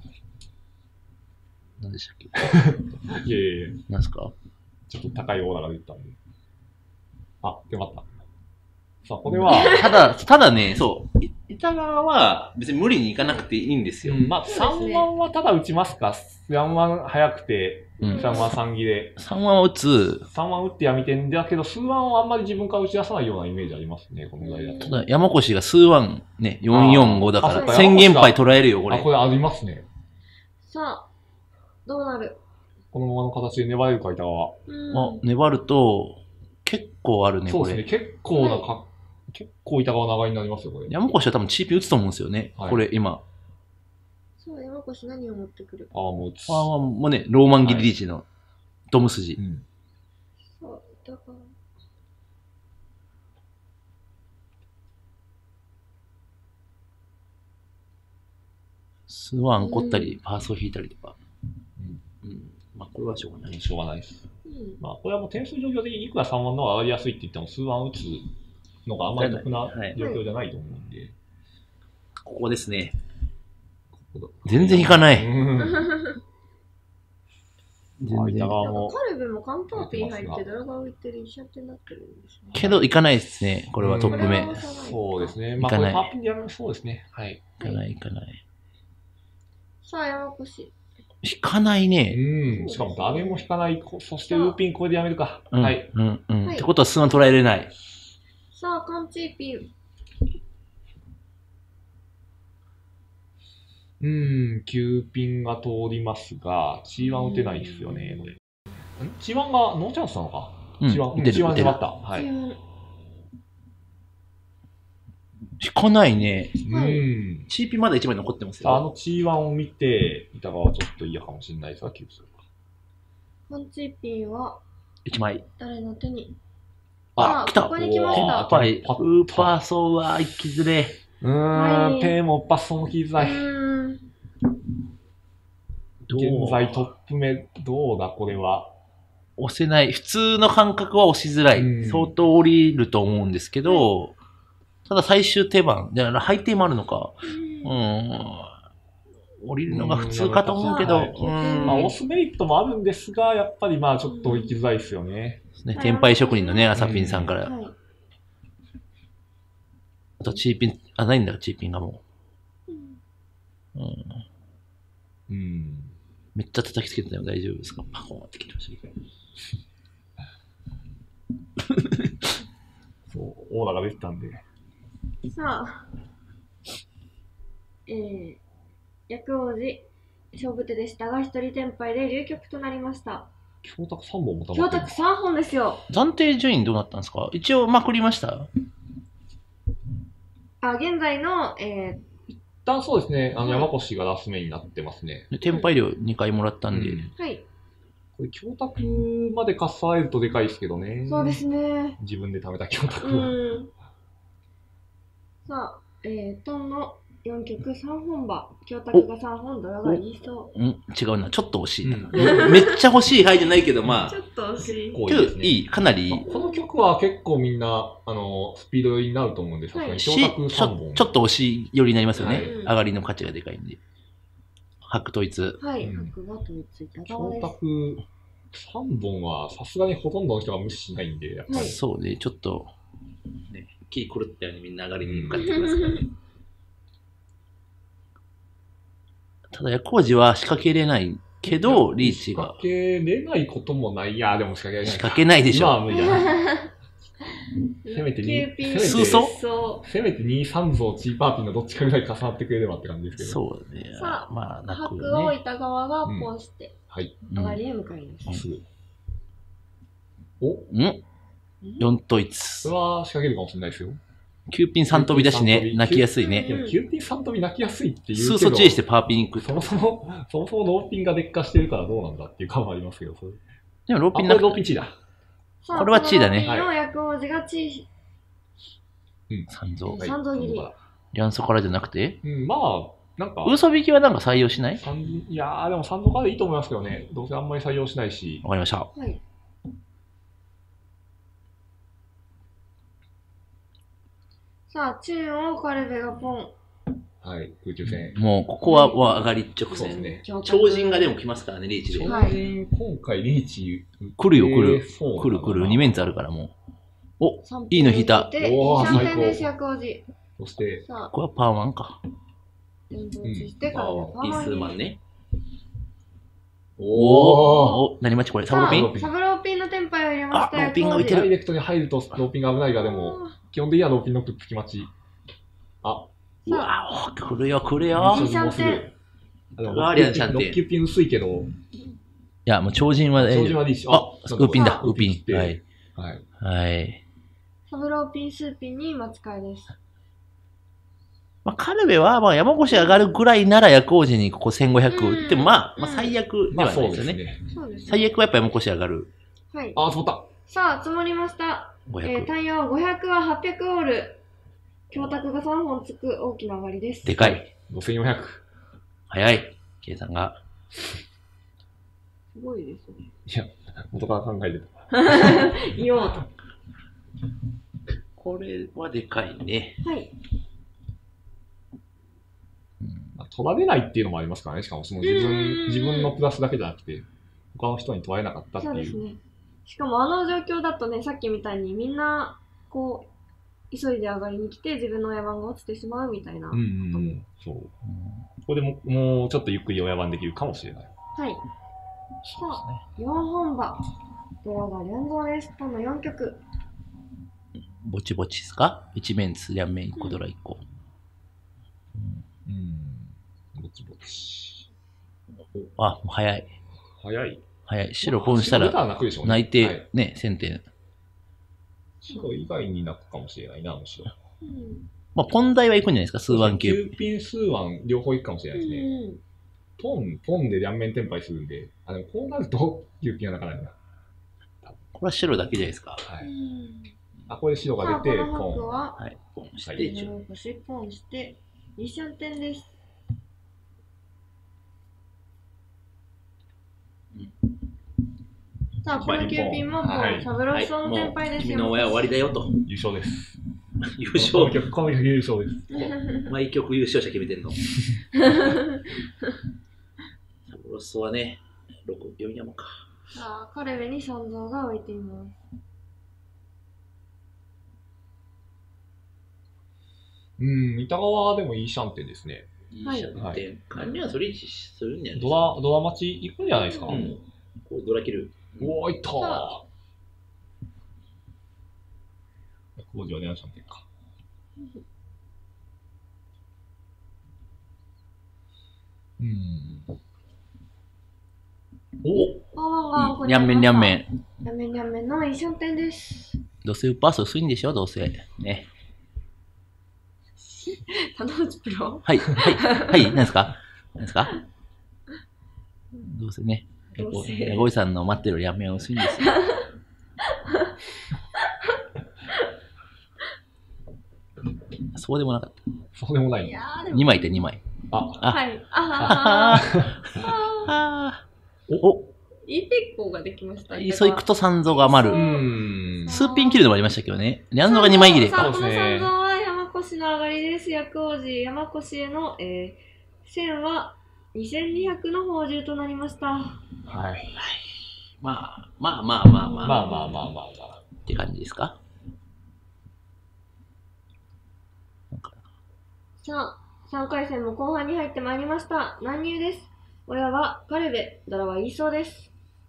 何でしたっけ？ いやいやいや。 何ですか？ ちょっと高いオーラが出たんで。あ、出ました。さあ、これは。 ただね、そう。板側は別に無理にいかなくていいんですよ。 まあ、3万はただ打ちますか？ 3 万早くて、3万3切れ。 3万は打つ。 3万打って闇点だけど、数万はあんまり自分から打ち出さないようなイメージありますね、このぐらいだと。 ただ、山越が数万ね、445だから、宣言杯捉えるよ、これ。 これありますね。 さあ、どうなる？ このままの形で粘れるか、板側。 粘ると、結構あるね、 これ。そうですね、結構板側長いになりますよ、これ。 山越は多分チーピン打つと思うんですよね、これ、今。 そう、山越何を持ってくる？ もう打つ。 もうね、ローマンギリリーチのドム筋。 そう、板側。 スワン凝ったり、パーソー引いたりとか。まあ、これはしょうがない。 しょうがないです。まあ、これはもう点数状況でいくら3万の方が上がりやすいって言っても、数万打つのがあんまり得な状況じゃないと思うんで。 ここですね。全然引かない。 カルベもカンターピー入ってドラが浮いてる医者ってなってるんですね。 けど、いかないですね。これはトップ目。 そうですね。まあ、これパーピンでやるそうですね。はい。 いかない、いかない。 さあ、山越。 引かないね。 しかも誰も引かない。そしてウーピンこれでやめるか。はい。 ってことは数万捉えれない。 さあ、カンチーピン。 9ピンが通りますが、G1 打てないですよね、これ。G1 がノーチャンスなのか。G1 でまった。はい。 引かないね。チーピンまだ1枚残ってますよ。 G1 を見て、板側はちょっと嫌かもしれないですが、キープするか。 カンチーピンは、 1枚。 誰の手に？ 来た。 ここに来ました。 ウーパーソーは行きずれ。 ペイもパッソも効きづらい。現在トップ目、どうだこれは。 押せない。普通の感覚は押しづらい。相当降りると思うんですけど、ただ最終手番。だから配点もあるのか。降りるのが普通かと思うけど。 押すメリットもあるんですが、やっぱりまあちょっと行きづらいですよね。 天敗職人のね、アサピンさんから。あとチーピン、ないんだよ、チーピンがもう。めっちゃ叩きつけてたよ、大丈夫ですか？パコーンってきてほしい。 そう、オーラが出てたんで。 さあ、薬王子、勝負手でしたが、一人転敗で流局となりました。 京卓3本も溜京まってる卓3本ですよ。 暫定順位どうなったんですか？一応まくりました？ 現在の、 一旦そうですね、 はい山越がラス目になってますね。 で転売料2回もらったんで。 はい。 これ、京卓までかっさえるとでかいですけどね。 そうですね。 自分で貯めた京卓は。 さあ、トンの4曲3本馬。京卓が3本、ドラがいいそう。 違うな。ちょっと惜しいな。めっちゃ欲しい範囲じゃないけど、まあ。 ちょっと惜しい。 結構いいですね。 いい、かなりいい。 この曲は結構みんな、スピード寄りになると思うんですが、京卓3本。 ちょっと惜しい寄りになりますよね。 はい上がりの価値がでかいんで。白統一。 はい、白が統一いた京側です。 卓3本はさすがにほとんどの人が無視しないんで、やっぱり。 そうね、ちょっと、ね、気狂ったようにみんな上がりに向かってきますからね。ただ、ヤコウジは仕掛けれないけど、リーチが。 仕掛けれないこともない。いや、でも仕掛けれない。 仕掛けないでしょ。 まあ無理だな。せめて数層せめて2、3層チーパーピンのどっちかぐらい重なってくれればって感じですけど。 そうね。 さあ、 まあ、なく白をね。 板側がポンして、 はい。 上がりへ向かいます。 すぐ。おん ?4 統一。 それは仕掛けるかもしれないですよ。 9ピン3飛びだしね、泣きやすいね。 いや、9ピン3飛び泣きやすいっていうけど。 数素注意してパーピンに行く。 そもそもノーピンが劣化してるからどうなんだっていう感はありますけど、それ。 でもローピンなくて。ローピンチーだ。 これはチーだね。 ローピンの薬王子がチー。 三蔵。 三蔵切り。 リャンソからじゃなくてまあ、なんか。 嘘引きはなんか採用しない？ いやー、でも3とかでいいと思いますけどね。どうせあんまり採用しないし。 わかりました。 はい。さあ、チューンをカルベがポン。 はい、空中戦。 もう、ここは上がり直線。 ね。 超人がでも来ますからね、リーチで。 超人、今回リーチ。 来るよ、来る。来る。2メンツあるからもう。お、いいの引いた。 おー、最高。そして、 ここはパーマンか。 パー数マンね。 おー。何待ちこれ、サブローピン？ サブローピンのテンパイを入れました。 ローピンが浮いてる。 ダイレクトに入るとローピンが危ないが、でも、基本的にはローピンのくっつき待ち。 うわぁ、来るよ、来るよ。 いいシャンテン。 ガーリアンシャンテン。 6級ピン薄いけど。 いや、もう超人は、 超人はリーチ。 ウーピンだ、ウーピン。はい。 はい。 サブローピン、スーピンに待ち替えです。 まあ、カルベは、まあ、山越し上がるぐらいなら、夜王子にここ1500打っても、まあ、最悪ではないですよね。最悪はやっぱ山越し上がる。 はい。 積もった。 さあ、積もりました。単陽500は800オール。京卓が3本つく大きな上がりです。 でかい。 5400。 早い。計算が。 すごいですね。 いや、元から考えてた。言おうと。 これはでかいね。 はい。 取られないっていうのもありますからね。しかもその自分のプラスだけじゃなくて、他の人に取られなかったっていう。そうですね。 しかもあの状況だとね、さっきみたいにみんな、こう、急いで上がりに来て自分の親番が落ちてしまうみたいな。 そう。ここでもうちょっとゆっくり親番できるかもしれない。 はい。さあ、4本馬。ドラが連動です。この4曲。 ぼちぼちですか？ 1 面ツ、両面1個、ドラ1個。 ぼちぼち。 あ、もう早い。 早い。 早い。白ポンしたら、泣いて、ね、1000点。 白以外に泣くかもしれないな、むしろ。 まあ、ポン台は行くんじゃないですか、数ワン級。 9ピン、数ワン両方行くかもしれないですね。ポンで両面転廃するんで、でもこうなると9ピンは泣かないな。 これは白だけじゃないですか。 はい。これで白が出て、ポン。 はい、ポンして、 ポンして、2シャンテンです。さあ、この9ピンも、サブローソンの先輩ですよ。 君の親は終わりだよと。 優勝です。 優勝。 この曲優勝です。 毎曲優勝者決めてんの。サブローソンはね、4山か。 さあ、カルベに三蔵が置いています。 板側でもいいシャンテンですね。 いいシャンテン。管理はそれするんじゃないですか。ドラ待ち行くんじゃないですか。 これドラ切る。 おー、いったー。工事はね、シャンテンか。 お両面両面。 両面両面のいいシャンテンです。 どうせウッパース薄いんでしょ、どうせ。ね。 棚内プロはい、はい、はい、何ですか何ですかどうせね。ゴイさんの待ってる両面薄いんですよ。そうでもなかった。 そうでもない。 2枚って2枚。 はい。 おいいペッコができました。 そういくと三蔵が余る。数ピン切るのもありましたけどね。リャンゾが2枚切れ。 さあ、この三蔵は山越の上がりです。薬王子、山越への、1000は2200の宝珠となりました。はい。 まあ。って感じですか。 さあ、3回戦も後半に入ってまいりました。乱入です。親はカルベ、ドラは言いそうです。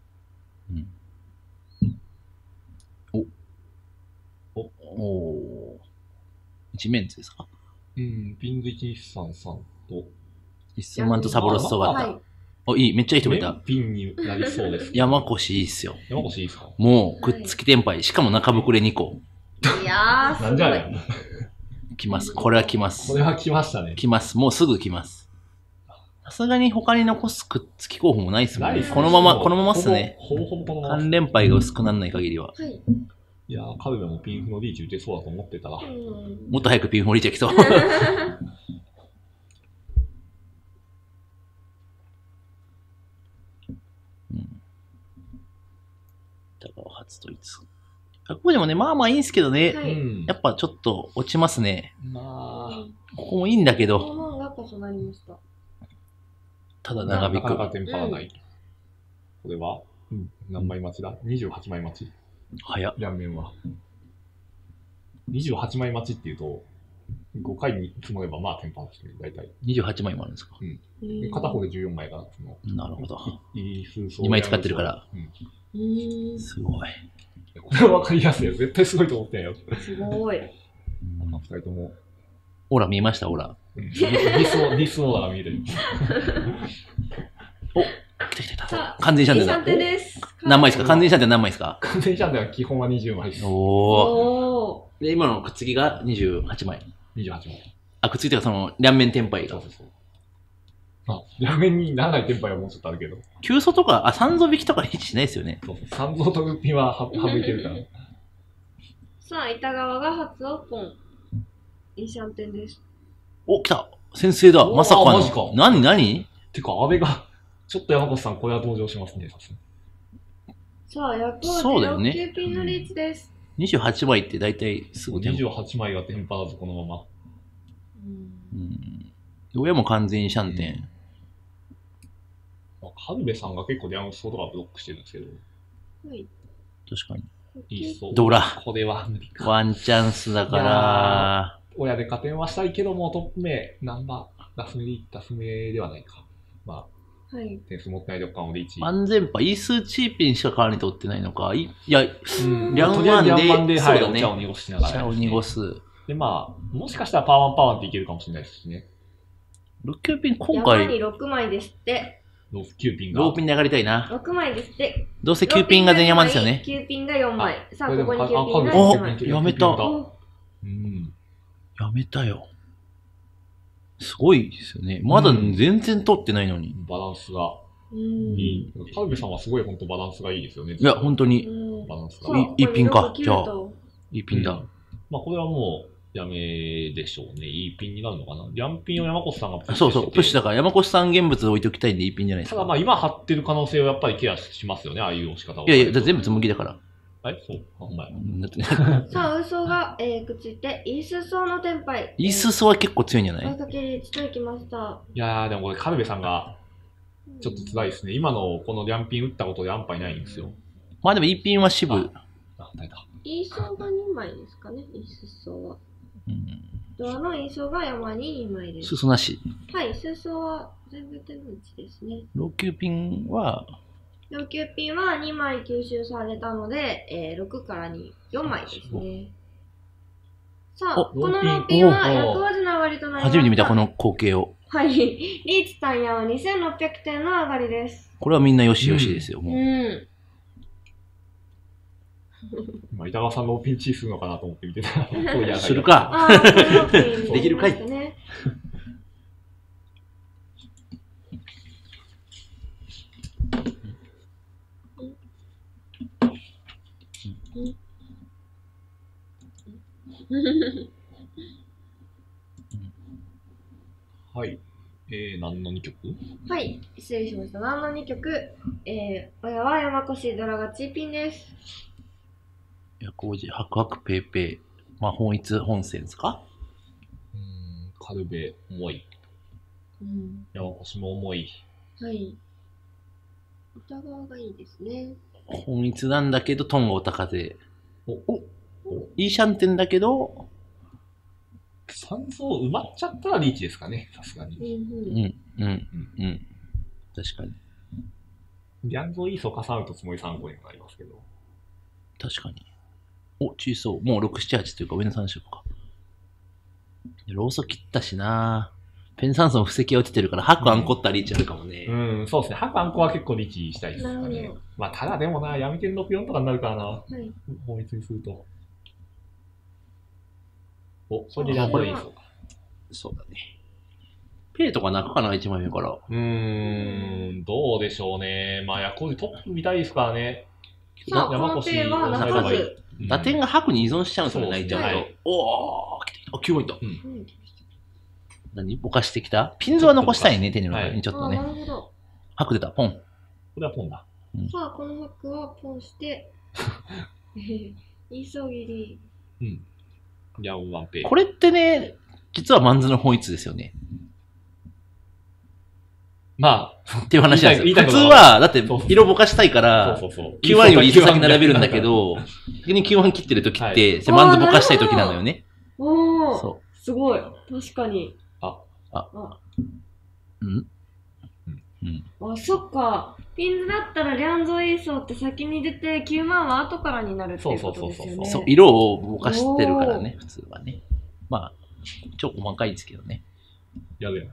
お一面図ですか。 ピンズ133と一寸マンとサブロストがあった。お、いい、めっちゃいい人がいた。 ピンになりそうです。 山越いいっすよ。 山越いいっすか。 もう、くっつきテンパイ。しかも中膨れ2個。 いやー、 なんじゃね来ます。これは来ます。 これは来ましたね。 来ます。もうすぐ来ます。さすがに他に残すくっつき候補もないっすもんね。このままっすね。 ほぼこのまま。 3連敗が薄くならない限りは。 いやー、カルベもピンフのリーチ打てそうだと思ってたら。もっと早くピンフのリーチが来そう。高尾初統一。ここでもね、まあいいんすけどね。やっぱちょっと落ちますね。ここもいいんだけど。ただ長引く。 なかなかテンパらない。これは、何枚待ちだ ?28 枚待ち。 早っ。 両面は。28枚待ちっていうと、5回に積もればまあテンパですね、大体。 28枚もあるんですか。 片方で14枚が積もる。なるほど。 2 枚使ってるから。すごい。 これは分かりやすいよ。絶対すごいと思ってんよ。 すごい。 2人とも。 オラ見えました、オラ。 ディスオーラが見えてる。 お、来た。完全シャンテンだ。何枚ですか。完全シャンテン何枚ですか。 完全シャンテンは基本は20枚です。 おー。で、今のくっつきが28枚。 28枚。 あ、くっついてるその、両面テンパイが。 両面にならないテンパイはもうちょっとあるけど。 急素とか、三蔵引きとかリーチしないですよね。 三蔵とルピンは省いてるから。 さあ、板側が初オープン。いいシャンテンです。 お、来た先生だまさかの。 マジか。 何てか、安倍が、ちょっと山越さん、これは登場しますね。 さあ、薬王子6ピンのリーチです。 28枚って大体すぐ 28枚がテンパらず、このまま。 親も完全にシャンテン。 カルベさんが結構デアンソーとかブロックしてるんですけど。 確かに。 いいそう。 ドラ。 これは無理か。 ワンチャンスだから。 親で加点はしたいけども、トップ名、ナンバー、ラス目ではないか。まあ、点数持ってないでおかんをリーチ。 安全パ、イースチーピンしか代わりに取ってないのか。いや、リャンワンで、はい、お茶を濁しながら。 お茶を濁す。 で、まあ、もしかしたらパワーっていけるかもしれないですしね。 6ピン今回。 山に6枚ですって。 9ピンが。 6ピンで上がりたいな。 6枚ですって。 どうせ9ピンが全山ですよね。 9ピンが4枚。さあ、ここに9ピンが 4枚。やめた。やめたよ。すごいですよね。まだ全然取ってないのに。 バランスがいい。カルベさんはすごい本当バランスがいいですよね。 いや、本当に。 バランスがいいピンか。じゃあ、いいピンだ。 まあ、これはもう、やめでしょうね。いいピンになるのかな。ヤンピンを山越さんがプッシュして。 そう、プッシュだから山越さん現物置いておきたいんでいいピンじゃないですか。 ただまあ今貼ってる可能性をやっぱりケアしますよね。ああいう押し方を。 いや、全部紬だから。 そう。ほんまや。 さあ、ウソが、くっついて、イースソーのテンパイ。 イースソーは結構強いんじゃない？ 追いかけリーチといきました。 いやー、でもこれカルベさんが、ちょっと辛いですね。今のこのリャンピン打ったことで安牌ないんですよ。 まあでもいいピンは支部。 イーソーが2枚ですかね、イースソーは。ドアのイーソーが山に2枚です。 すそなし。 はい、すそは全部手の内ですね。 老朽ピンは老朽ピンは2枚吸収されたので、6から2、4枚ですね。 さあ、このローピンは役王子の上がりとなりました。 初めて見たこの光景を。 はい。リーチさんやは2600点の上がりです。 これはみんなよしよしですよ、もう。 まあ、板川さんのピンチするのかなと思って見てたら、 するか。できるかい。 はい。何の2曲？ はい、失礼しました。何の2曲？親は山越ドラがチーピンです。 役王子、ハクハクペーペー。まあ、本一本線ですか？ カルベ、重い。山越も重い。 はい。歌川がいいですね。 本一なんだけど、トンがお高で。いいシャンテンだけど、 三層埋まっちゃったらリーチですかね、さすがに。 確かに。 リャンゾイーソ重なるとつもり3個にもなりますけど。 確かに。小さもう6、7、8というか上の3色か。ローソ切ったしな。ペンサンソン布石が落ちてるから、ハクアンコったリーチあるかもね。 そうですね。ハクアンコは結構リーチしたいですかね。まあ、ただでもな、闇剣64とかになるからな。はい。法律にすると。それでリャンゾイーソか。 そうだね。ペイとか泣くかな、1枚目から。 どうでしょうね。まあ、ヤコウジトップ見たいですからね。 山越は泣かず。 打点がハクに依存しちゃうんですよね、泣いちゃうと。おー、来てきた。9ポイント。何ぼかしてきた？ピンズは残したいね、手にの中にちょっとね。 なるほど。 ハク出た、ポン。 これはポンだ。 さあ、このハクはポンして、急ぎり。 ヤンワンペイ。 これってね、実はマンズの本一ですよね。 まあ、 っていう話なんですよ。普通は、だって、色ぼかしたいから、Q1 より先並べるんだけど、逆に Q1 切ってる時って、マンズぼかしたい時なのよね。 おー、すごい。確かに。そっか。ピンズだったらリャンゾイーソーって先に出て、9万は後からになるっていうことですよね。 そう、色をぼかしてるからね、普通はね。まあ、超細かいですけどね。 やるやん。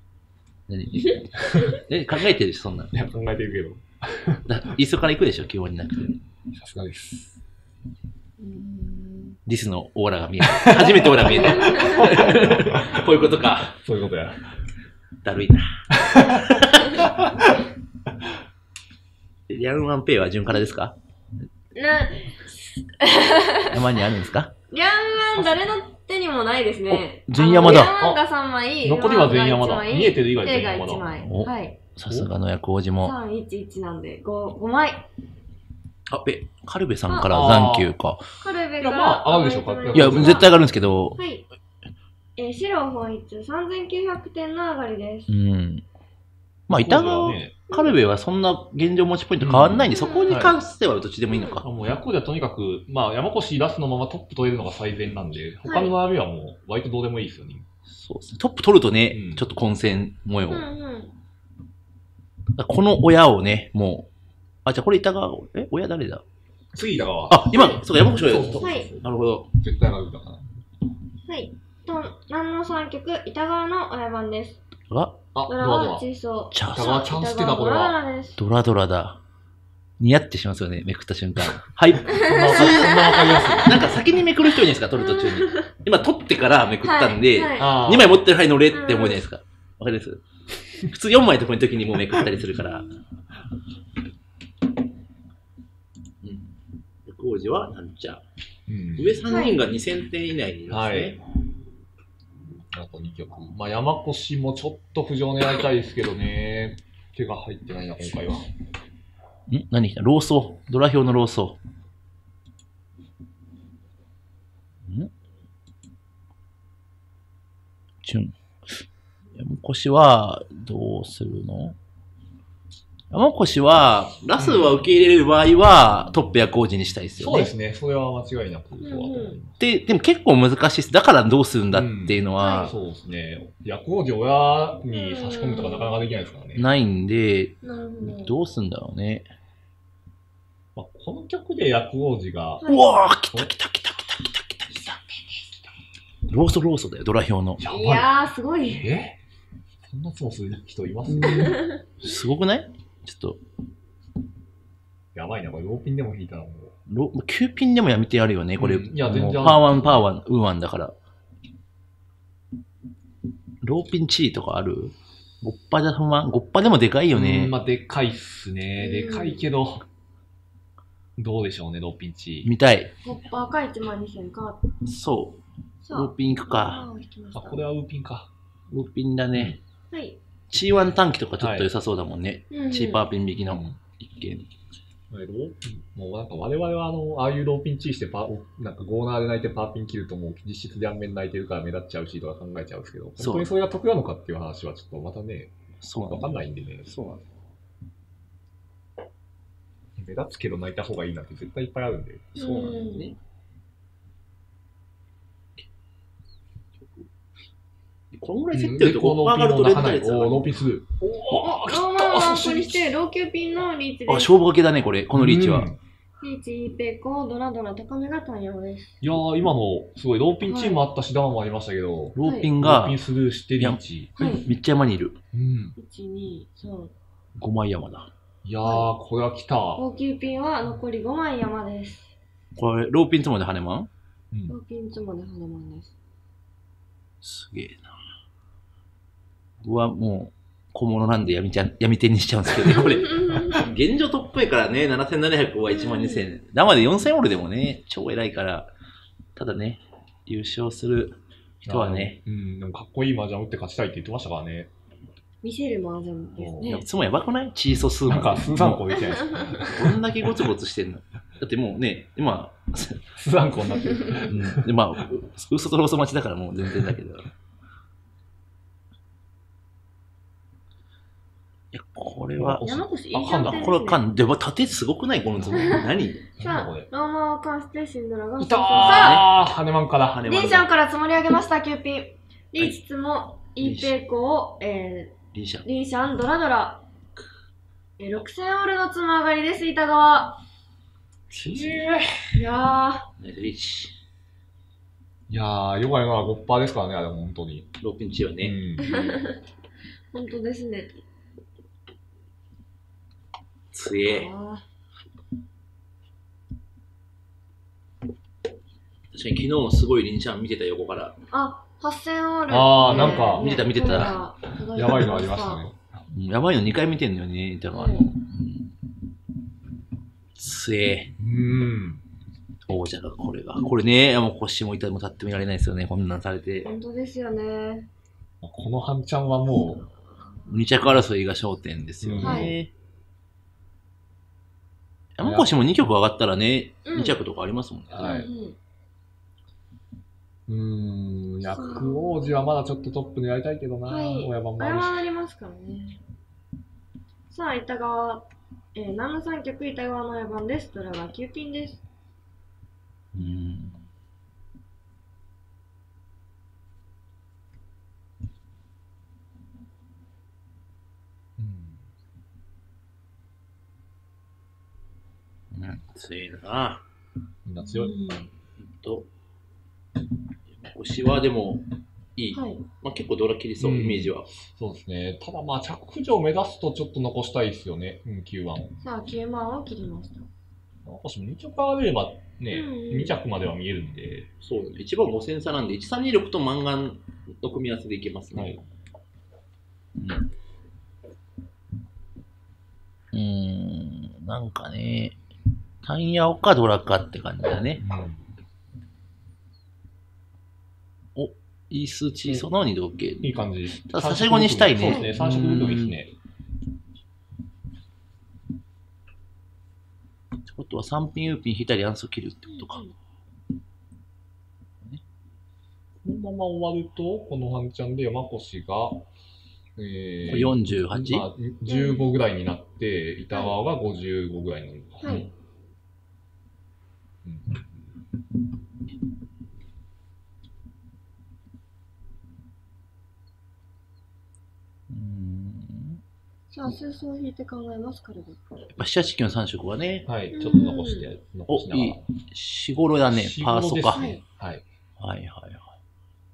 考えてるし、そんな。 いや、考えてるけど。 イーソから行くでしょ、Q1 になくて。 さすがです。 ディスのオーラが見える。初めてオーラが見えた。こういうことか。 そういうことや。 だるいな。リャンワンペイは順からですか？山にあるんですか？ リャンワン誰の手にもないですね。 全山だ。 リャンワンが3枚。 残りは全山だ。見えてる以外全山だ。 はい。 さすがの役王子も。 311なんで5枚。 カルベさんから残球か。 カルベから。 まあ、上がるでしょうか。 いや、絶対上がるんですけど。 はい。白本一3900点の上がりです。 まあ、板川、カルベはそんな現状持ちポイント変わんないんで、そこに関してはどっちでもいいのか。 もうヤコウジはとにかく、まあ、山越出すのままトップ取れるのが最善なんで、他の並びはもう割とどうでもいいですよね。 そうですね。トップ取るとね、ちょっと混戦模様。この親をね、もう、じゃあこれ板川、親誰だ？ 次板川。 今、そうか、山越親。 はい。 なるほど。 絶対上がるんだから。 はい。南の3曲、板川の親番です。 ドラはチャチャンステだ、これは。 ドラドラだ。似合ってしますよね、めくった瞬間。はい。そんなわかります。なんか先にめくる人いないですか、取る途中に。今取ってからめくったんで、2枚持ってる範囲乗れって思うじゃないですか。わかります普通4枚とこの時にもうめくったりするから。工事はなんちゃ。上3人が2000点以内にいますね。 あと2曲。まあ、山越もちょっと浮上狙いたいですけどね。手が入ってないな、今回は。 何来た？ローソー。ドラ表のローソー。山越は、どうするの？山越は、ラスは受け入れる場合は、トップや工事にしたいですよね。 そうですね。それは間違いなくそうだと思います。 でも結構難しいです。だからどうするんだっていうのは。 そうですね。夜工事親に差し込むとかなかなかできないですからね。 ないんで、どうするんだろうね。 まあ、この曲で夜工事が。 うわー、来た。 ローソだよ、ドラ表の。 やばい。 いやー、すごい。 そんなつもする人います？ すごくない？ちょっと。 やばいな、これ、ローピンでも引いたらもう。9ピンでもやめてやるよね、これ。 いや、全然。 パー1、ウーワンだから。ローピンチーとかある？ゴッパじゃ不満？ゴッパでもでかいよね。 まあ、でかいっすね。でかいけど、どうでしょうね、ローピンチ。 見たい。 ゴッパ赤12000か。 そう。ローピン行くか。 これはウーピンか。 ウーピンだね。 はい。 チーワン短期とかちょっと良さそうだもんね。チーパーピン引きの一件。 ローピン、もうなんか我々はああいうローピンチーしてなんかゴーナーで泣いてパーピン切るともう実質両面泣いてるから目立っちゃうしとか考えちゃうんですけど、本当にそれが得なのかっていう話はちょっとまたね、わかんないんでね。 そうなんだ。 目立つけど泣いた方がいいなんて絶対いっぱいあるんで。 そうなんですね。こんぐらい設定るとこ上がるとレッド率上がる。 ローピンする。 おー、これしてローキューピンのリーチです。 あ、勝負かけだね、これ。このリーチは。 リーチ、イーペコ、ドラドラ高めが単用です。 いやー、今のすごいローピンチームあったし、ダマもありましたけど、 ローピンが、 ローピンスルーしてリーチ。 めっちゃ山にいる。 1、2、3。 5枚山だ。 いやー、これは来た。 ローキューピンは残り5枚山です。 これ、ローピンつもで羽マン？ ローピンつもで羽マンです。 すげえな。僕はもう、小物なんで闇手にしちゃうんですけどね、これ。現状トップやからね、7700は12000。生で4000オールでもね、超偉いから。ただね、優勝する人はね。 でもかっこいい麻雀打って勝ちたいって言ってましたからね。 見せる麻雀ですね。 つもやばくない？チーソ数なんか、数3個できないですどんだけゴツゴツしてんの？だってもうね、今、 数3個になってる。 で、まあ、嘘とローソ待ちだからもう全然だけど。いや、これは、 山越いいこれはかん、でも縦すごくないこのつもり。何？ さあ、ローマをかしてシンドラが。 いたー！さあ、羽マンから。 リンシャンから積もり上げました、9ピン。リーチツも、イーペイコを、リンシャン、ドラドラ。6000オールの積も上がりです、板側。いやー。リーチ。 いやー、ヨガヨガは5%ですからね、あれ本当に。 ローピンチはね。 本当ですね。 すげえ。確かに昨日もすごいリンシャン見てた横から。 あ、8000オール。 なんか、 見てた。 やばいのありましたね。 やばいの2回見てんのよね、だからつえ。王者がこれが。これね、もう腰も痛いも立ってもいられないですよね、こんなんされて。 本当ですよね。 この半ちゃんはもう。2着争いが焦点ですよね。山越も2曲上がったらね、2着とかありますもんね。 はい。薬王子はまだちょっとトップでやりたいけどな。親番もあれはありますからね。さあ、板側、7三脚板側の親番です。ドラが9ピンです。 強いな。 みんな強い。 腰はでもいい。まあ結構ドラ切りそう、イメージは。 そうですね。ただまあ着地を目指すとちょっと残したいですよね。9番を。 さあ、9番を切りました。 もしも2着上がれればね、2着までは見えるんで。 そうね。1番5000差なんで、1326とマンガンの組み合わせでいけますね。なんかね、タンヤオかドラかって感じだね。お、いい数値、その2同系。 いい感じ。 差し子にしたいね。 そうですね、3色部分ですね。 ってことは3ピン、ウーピン、左、アンソ切るってことか。 このまま終わると、この半ちゃんで山越が、 48？ 15ぐらいになって、板側が55ぐらいになるのか。はい。 さあ、数数を引いて考えますからね。 やっぱ、7、8、9の3色はね。 はい、ちょっと残して、 お、いい。4、5だね。パーソか。 はい。はい。 はいはいはい。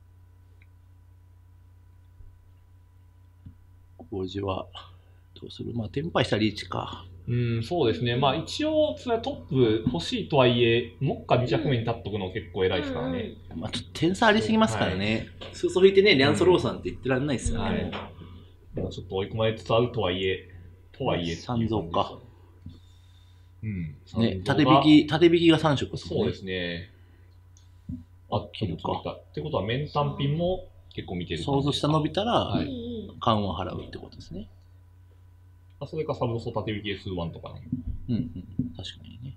王子は、どうする？まあ、テンパイしたリーチか。 そうですね。まあ一応、それはトップ欲しいとはいえ、目下2着目に立っとくの結構偉いですからね。 まあちょっと点差ありすぎますからね。スーソ引いてね、リャンソローさんって言ってらんないですよね。 ちょっと追い込まれつつあるとはいえ、 三蔵か。 ね、 縦引きが3色ですね。 そうですね。切るか。ってことは、面単品も結構見てる。 想像下伸びたら、缶を払うってことですね。 それかサブロソ縦引き S1 とかね。 確かにね。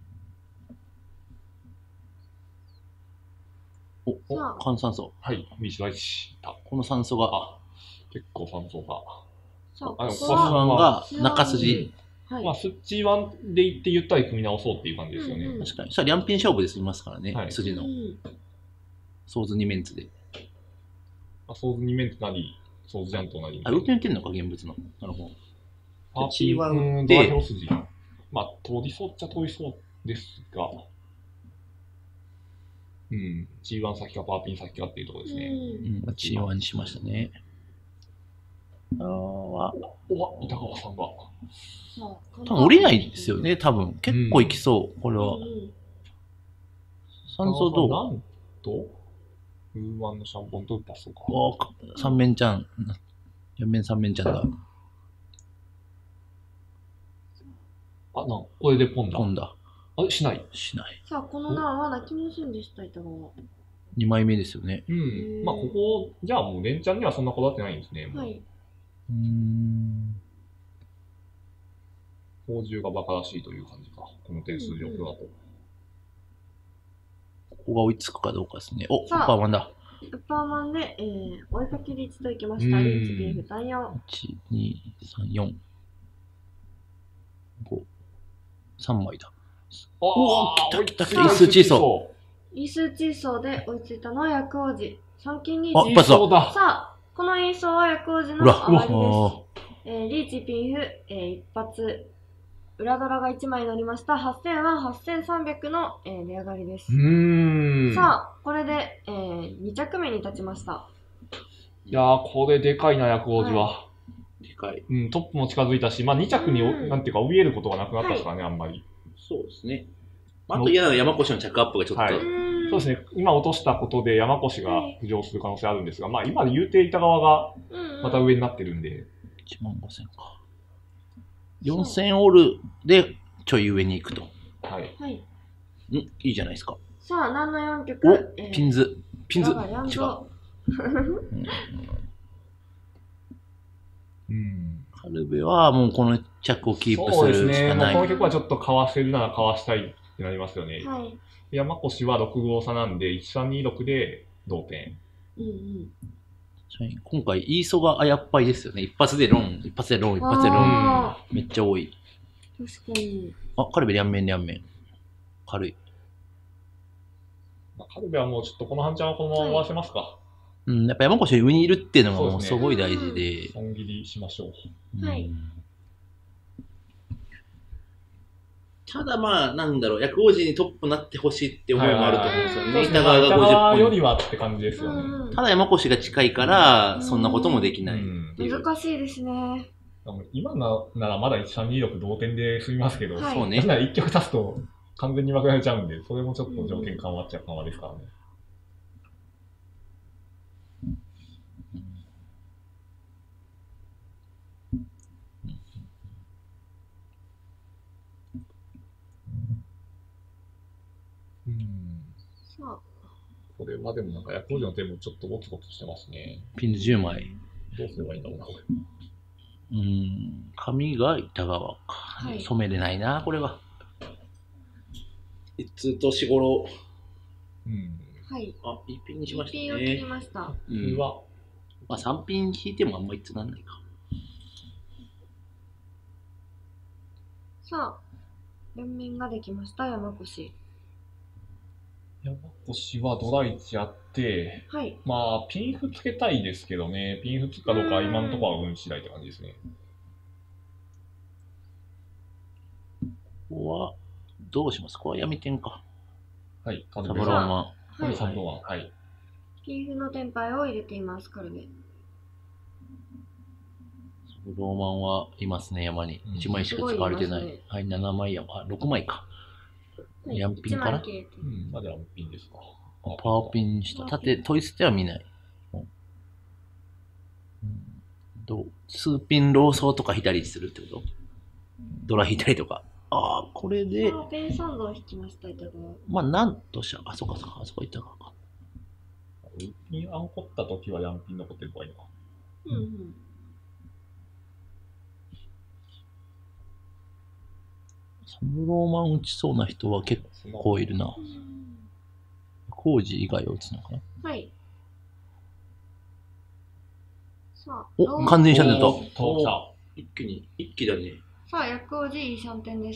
缶酸素。 はい、見違えした。 この酸素が。 結構酸素が。 この酸が中筋。 まあ、スッチー1でいってゆったり組み直そうっていう感じですよね。 確かに。そしたら、リャンピン勝負で済みますからね、筋の。ソーズ2メンツで。 ソーズ2メンツなり、ソーズジャントなり。 ルーティンってんのか、現物の。なるほど。 G1 で、まあ、通りそうっちゃ通りそうですが、G1 先かパーピン先かっていうところですね。 G1 にしましたね。板川さんが。 多分降りないですよね、多分。結構いきそう、これは。酸素どう？ なんと、ウーワンのシャンポンとパスか。 三面ちゃん。4面三面ちゃんだ。 これでポンだ。しない。 さあ、この段は泣きませんでした、板川。 2枚目ですよね。 まあ、ここ、じゃあもう連チャンにはそんなこだわってないんですね。 はい。 操縦がバカらしいという感じか。この点数状況だと。 ここが追いつくかどうかですね。ウッパーマンだ。 ウッパーマンで、追いかけリーチといきました。リーチビーフ単4。 1、2、3、4。5。3枚だ。来た。イースチーソー。イースチーソーで追いついたのは薬王子。3金リーチ。一発だ。 さあ、このイーソーは薬王子の上がりです。リーチピンフ、一発。裏ドラが1枚乗りました。8000は8300の、値上がりです。さあ、これで、2着目に立ちました。 いやー、これでかいな、薬王子は。 でかい。 トップも近づいたし、まあ2着に、なんていうか、怯えることがなくなったですからね、あんまり。 そうですね。あと嫌なのは山越の着アップがちょっと。 そうですね。今落としたことで山越が浮上する可能性あるんですが、まあ今で言うて板側がまた上になってるんで。 15000か。4000オールでちょい上に行くと。 はい。 いいじゃないですか。 さあ、何の4曲？ ピンズ。違う。カルベはもうこの着をキープするしかない。そうですね。 この曲はちょっとかわせるならかわしたいってなりますよね。山越は6号差なんで、1326で同点。 今回、イーソがあやっぱいですよね。一発でロン。めっちゃ多い。 確かに。 カルベ両面。軽い。 カルベはもうちょっとこの半ちゃんはこのまま終わらせますか。 やっぱ山越上にいるっていうのがもうすごい大事で。 損切りしましょう。 はい。 ただまあ、なんだろう、薬王子にトップになってほしいって思いもあると思うんですよね。 板側が50本。よりはって感じですよね。 ただ山越が近いから、そんなこともできない。 難しいですね。 今ならまだ1326同点で済みますけど、 そうね。 1曲足すと完全に負けられちゃうんで、それもちょっと条件緩和っちゃ緩和ですからね。これはでもなんか薬王子の手もちょっとゴツゴツしてますね。 ピンズ10枚。 どうすればいいんだろうな、これ。 髪が板側か。染めれないな、これは。一通と四五郎。 はい。 一品にしましたね。 一品を切りました。 まあ3品引いてもあんま一通なんないか。 さあ、4面ができました、山越。 山越はドラ1やって、まあ、ピンフつけたいですけどね、ピンフつくかどうか今のところは運次第って感じですね。 ここは、どうしますか？ここは闇点か。 はい、 サブローマン。 サブローマン、はい。 ピンフのテンパイを入れています、これで。 サローマンはいますね、山に。1枚しか使われてない。 ね、 はい、7枚山。あ、6枚か。ヤンピンかな。 まだヤンピンですか。 パワーピンした。縦、トイステは見ない。数ピンローソーとか引いたりするってこと？ドラ引いたりとか。ああ、これで。 ペンサンドを引きました、板川。 まあ、なんとしゃ、あそこそこ、あそこ板川か。 ルーピンアン凝った時はヤンピン残ってる方がいいのか。 うんうん。 サブローマン打ちそうな人は結構いるな。工事以外を打つのかな。 はい。さあ、 お、完全にシャンテンと。 一気だね。 さあ、薬王寺いいシャンテンです。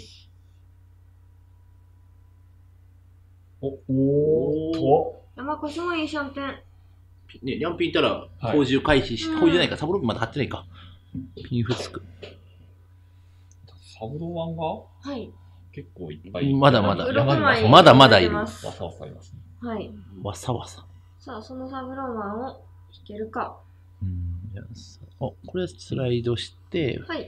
おーと。 山越もいいシャンテン。 ね、リャンピンいたら、工事を回避して、工事ないか、サブローピンまだ貼ってないか。ピンフつく。 サブローワンがはい。 結構いっぱい。 まだまだ。 まだまだいる。 わさわさいますね。 はい。 わさわさ。 さあ、そのサブローマンを引けるか。 これスライドして、 はい。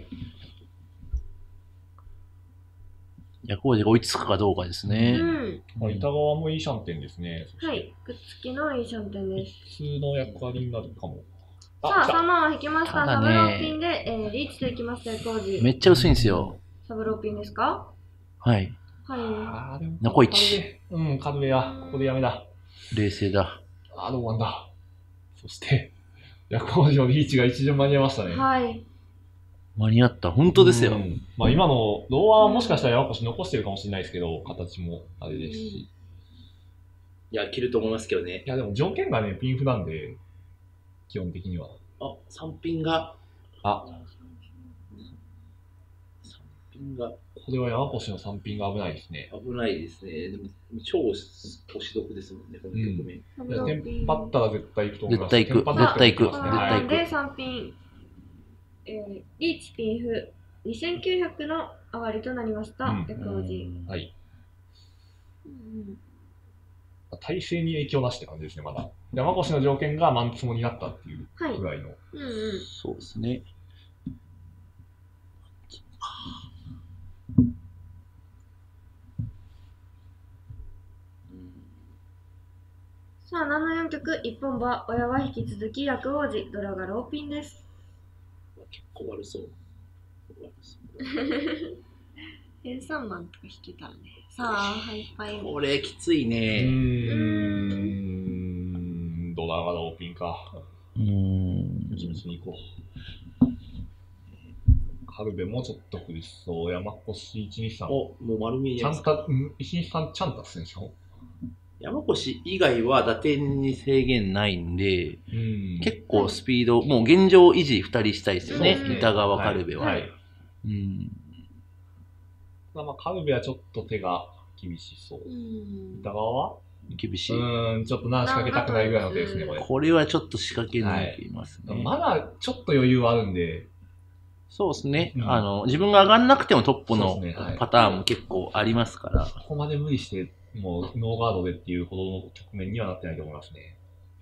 薬王寺が追いつくかどうかですね。 板側もいいシャンテンですね。 はい。くっつきのいいシャンテンです。 普通の役割になるかも。 さあ、3万を引きました。サブローピンで、リーチといきます、薬王寺。 めっちゃ薄いんですよ。 サブローピンですか？ はい。 はい。 残1。 カルベや。ここでやめだ。 冷静だ。 ローマンだ。そして、薬王寺のリーチが一瞬間に合いましたね。 はい。 間に合った。本当ですよ。 まあ今のローワンはもしかしたら山越残してるかもしれないですけど、形もあれですし。いや、切ると思いますけどね。 いや、でも条件がね、ピンフなんで、基本的には。 あ、3ピンが。3ピンが。 これは山越の3ピンが危ないですね。 危ないですね。でも、超押し得ですもんね、この局面。 テンパったら絶対行くと思います。 絶対行く。絶対行く。絶対行く。 で、3ピン。リーチピンフ2900の上がりとなりました。薬王寺。 はい。体勢に影響なしって感じですね、まだ。山越の条件がマンツモになったっていうぐらいの。 そうですね。 さあ、74局、一本馬、親は引き続き薬王寺、ドラがローピンです。 結構悪そう。 13万とか引けたらね。さあ、ハイパイ。 これきついね。 ドラがローピンか。地道に行こう。カルベもちょっと苦しそう。山越123。 もう丸見えじゃないですか。 123ちゃんとするんでしょ。 山越以外は打点に制限ないんで、結構スピード、もう現状維持2人したいですよね、板川、カルベは。 まあ、カルベはちょっと手が厳しそう。板川は厳しい。 ちょっと仕掛けたくないぐらいの手ですね、これ。 これはちょっと仕掛けないといますね。 まだちょっと余裕はあるんで。 そうですね。自分が上がんなくてもトップのパターンも結構ありますから。 ここまで無理して、もうノーガードでっていうほどの局面にはなってないと思いますね。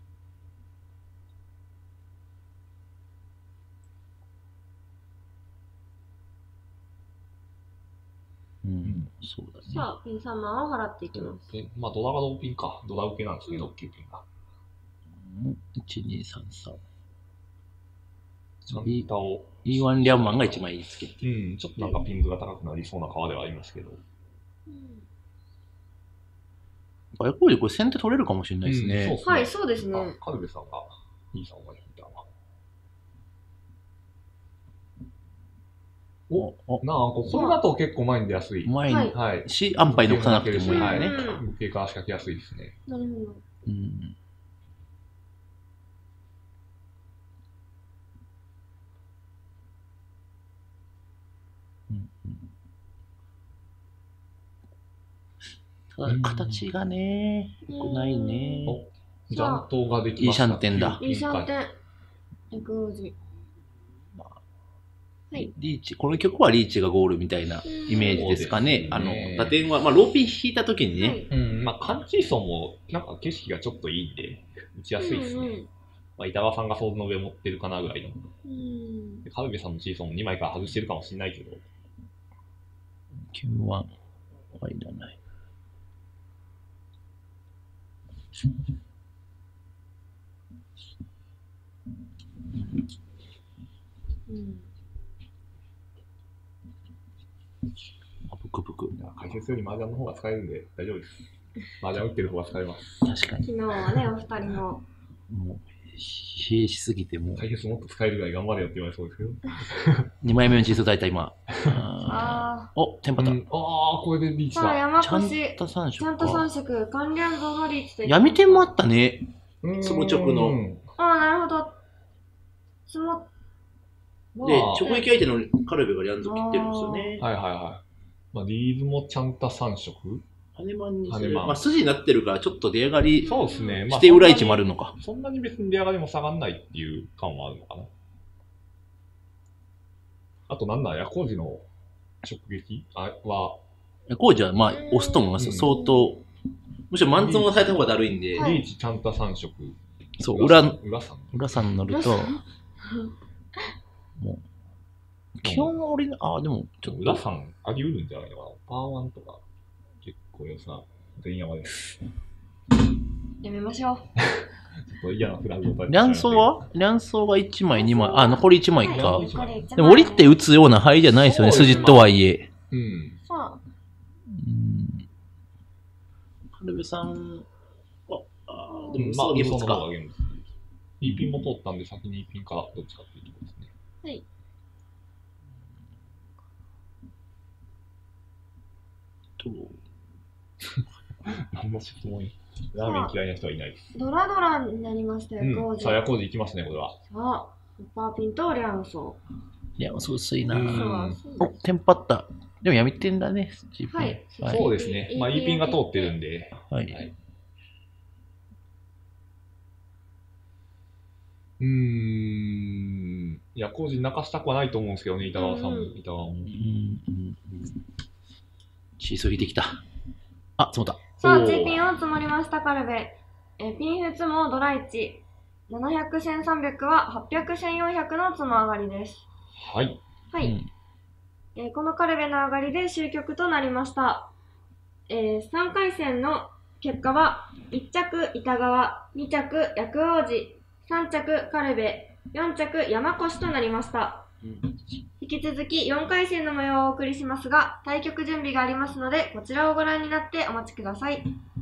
そうだね。 さあ、ピン3万を払っていきます。 まあ、ドラがローピンか。ドラ受けなんですけど、6、9ピンが。 1、2、3、3。 ちゃんとを。 E1 リャンマンが1枚つけて。 ちょっとなんかピンズが高くなりそうな川ではありますけど。 やっぱりこれ先手取れるかもしれないですね。 はい、そうですね。 カルベさんがいいさんが引いたわ。これだと結構前に出やすい。 前に。はい。安牌残さなくてもいいね。 無形から仕掛けやすいですね。 なるほど。 ただ形がね、良くないね。 ジャントができました。 いいシャンテンだ。 いいシャンテン。薬王寺。 リーチ、この曲はリーチがゴールみたいなイメージですかね。打点は、ローピン引いた時にね。 カンチーソンもなんか景色がちょっといいんで、打ちやすいですね。 まあ、板川さんが想像の上持ってるかなぐらいの。カルベさんのチーソンも2枚から外してるかもしれないけど。 Q1 はいらない。ブクブク。 解説より麻雀の方が使えるんで大丈夫です。麻雀打ってる方が使えます。 確かに。 昨日はね、お二人も。 もう、冷えしすぎてもう。 解説もっと使えるぐらい頑張れよって言われそうですけど。 2枚目のチーソー大体今。お、テンパタ。 ああ、これでリーチだ。 さあ、山ちゃん越し。 と3色。 ちゃんと3色。関連像のリーチと闇点もあったね。その直の。 ああ、なるほど。その。 で、直撃相手のカルベがリャンズ切ってるんですよね。 はいはいはい。まあ、リーズもちゃんと3色。 羽番にする。まあ、筋になってるから、ちょっと出上がり。 そうですね。 して裏位置もあるのか。 そんなに別に出上がりも下がんないっていう感はあるのかな。あとなんだ、ヤコウジの直撃は。 ヤコウジは、まあ、押すと思いますよ。相当。むしろマンツーがされた方がだるいんで。 リーチちゃんと3色。 そう、裏さん乗ると。もう。基本は俺、でも、 ちょっと裏さんあり得るんじゃないのかな。パーワンとか。結構良さ、全山です。 やめましょう。 ちょっと嫌なフラグを立てて。 乱走は1枚、2枚。残り1枚か。でも降りて打つような範囲じゃないですよね、筋とはいえ。 そう。 カルベさんは、 でも、まあ、ゲームか。E ピンも通ったんで、先に E ピンからどっちかっていうところですね。 はい。 何の質問ラーメン嫌いな人はいないです。 ドラドラになりましたよ、 さあ、ヤコウジいきますね、これは。 さあ、パーピンとリャンソー。 いや、そう薄いな。お、テンパった。でもやめてんだね、 はい。 そうですね。まあ、E ピンが通ってるんで。 はい。 ヤコウジ泣かしたくはないと思うんですけどね、板川さんも。板川も。 チーソー引いてきた。あ、積もった。 さあ、G ピンを積もりました、カルベ。ピンフツもドラ1。700、1300は800、1400のつも上がりです。 はい。 はい。このカルベの上がりで終局となりました。3回戦の結果は、1着板川、2着薬王子、3着カルベ、4着山越となりました。引き続き4回戦の模様をお送りしますが、対局準備がありますので、こちらをご覧になってお待ちください。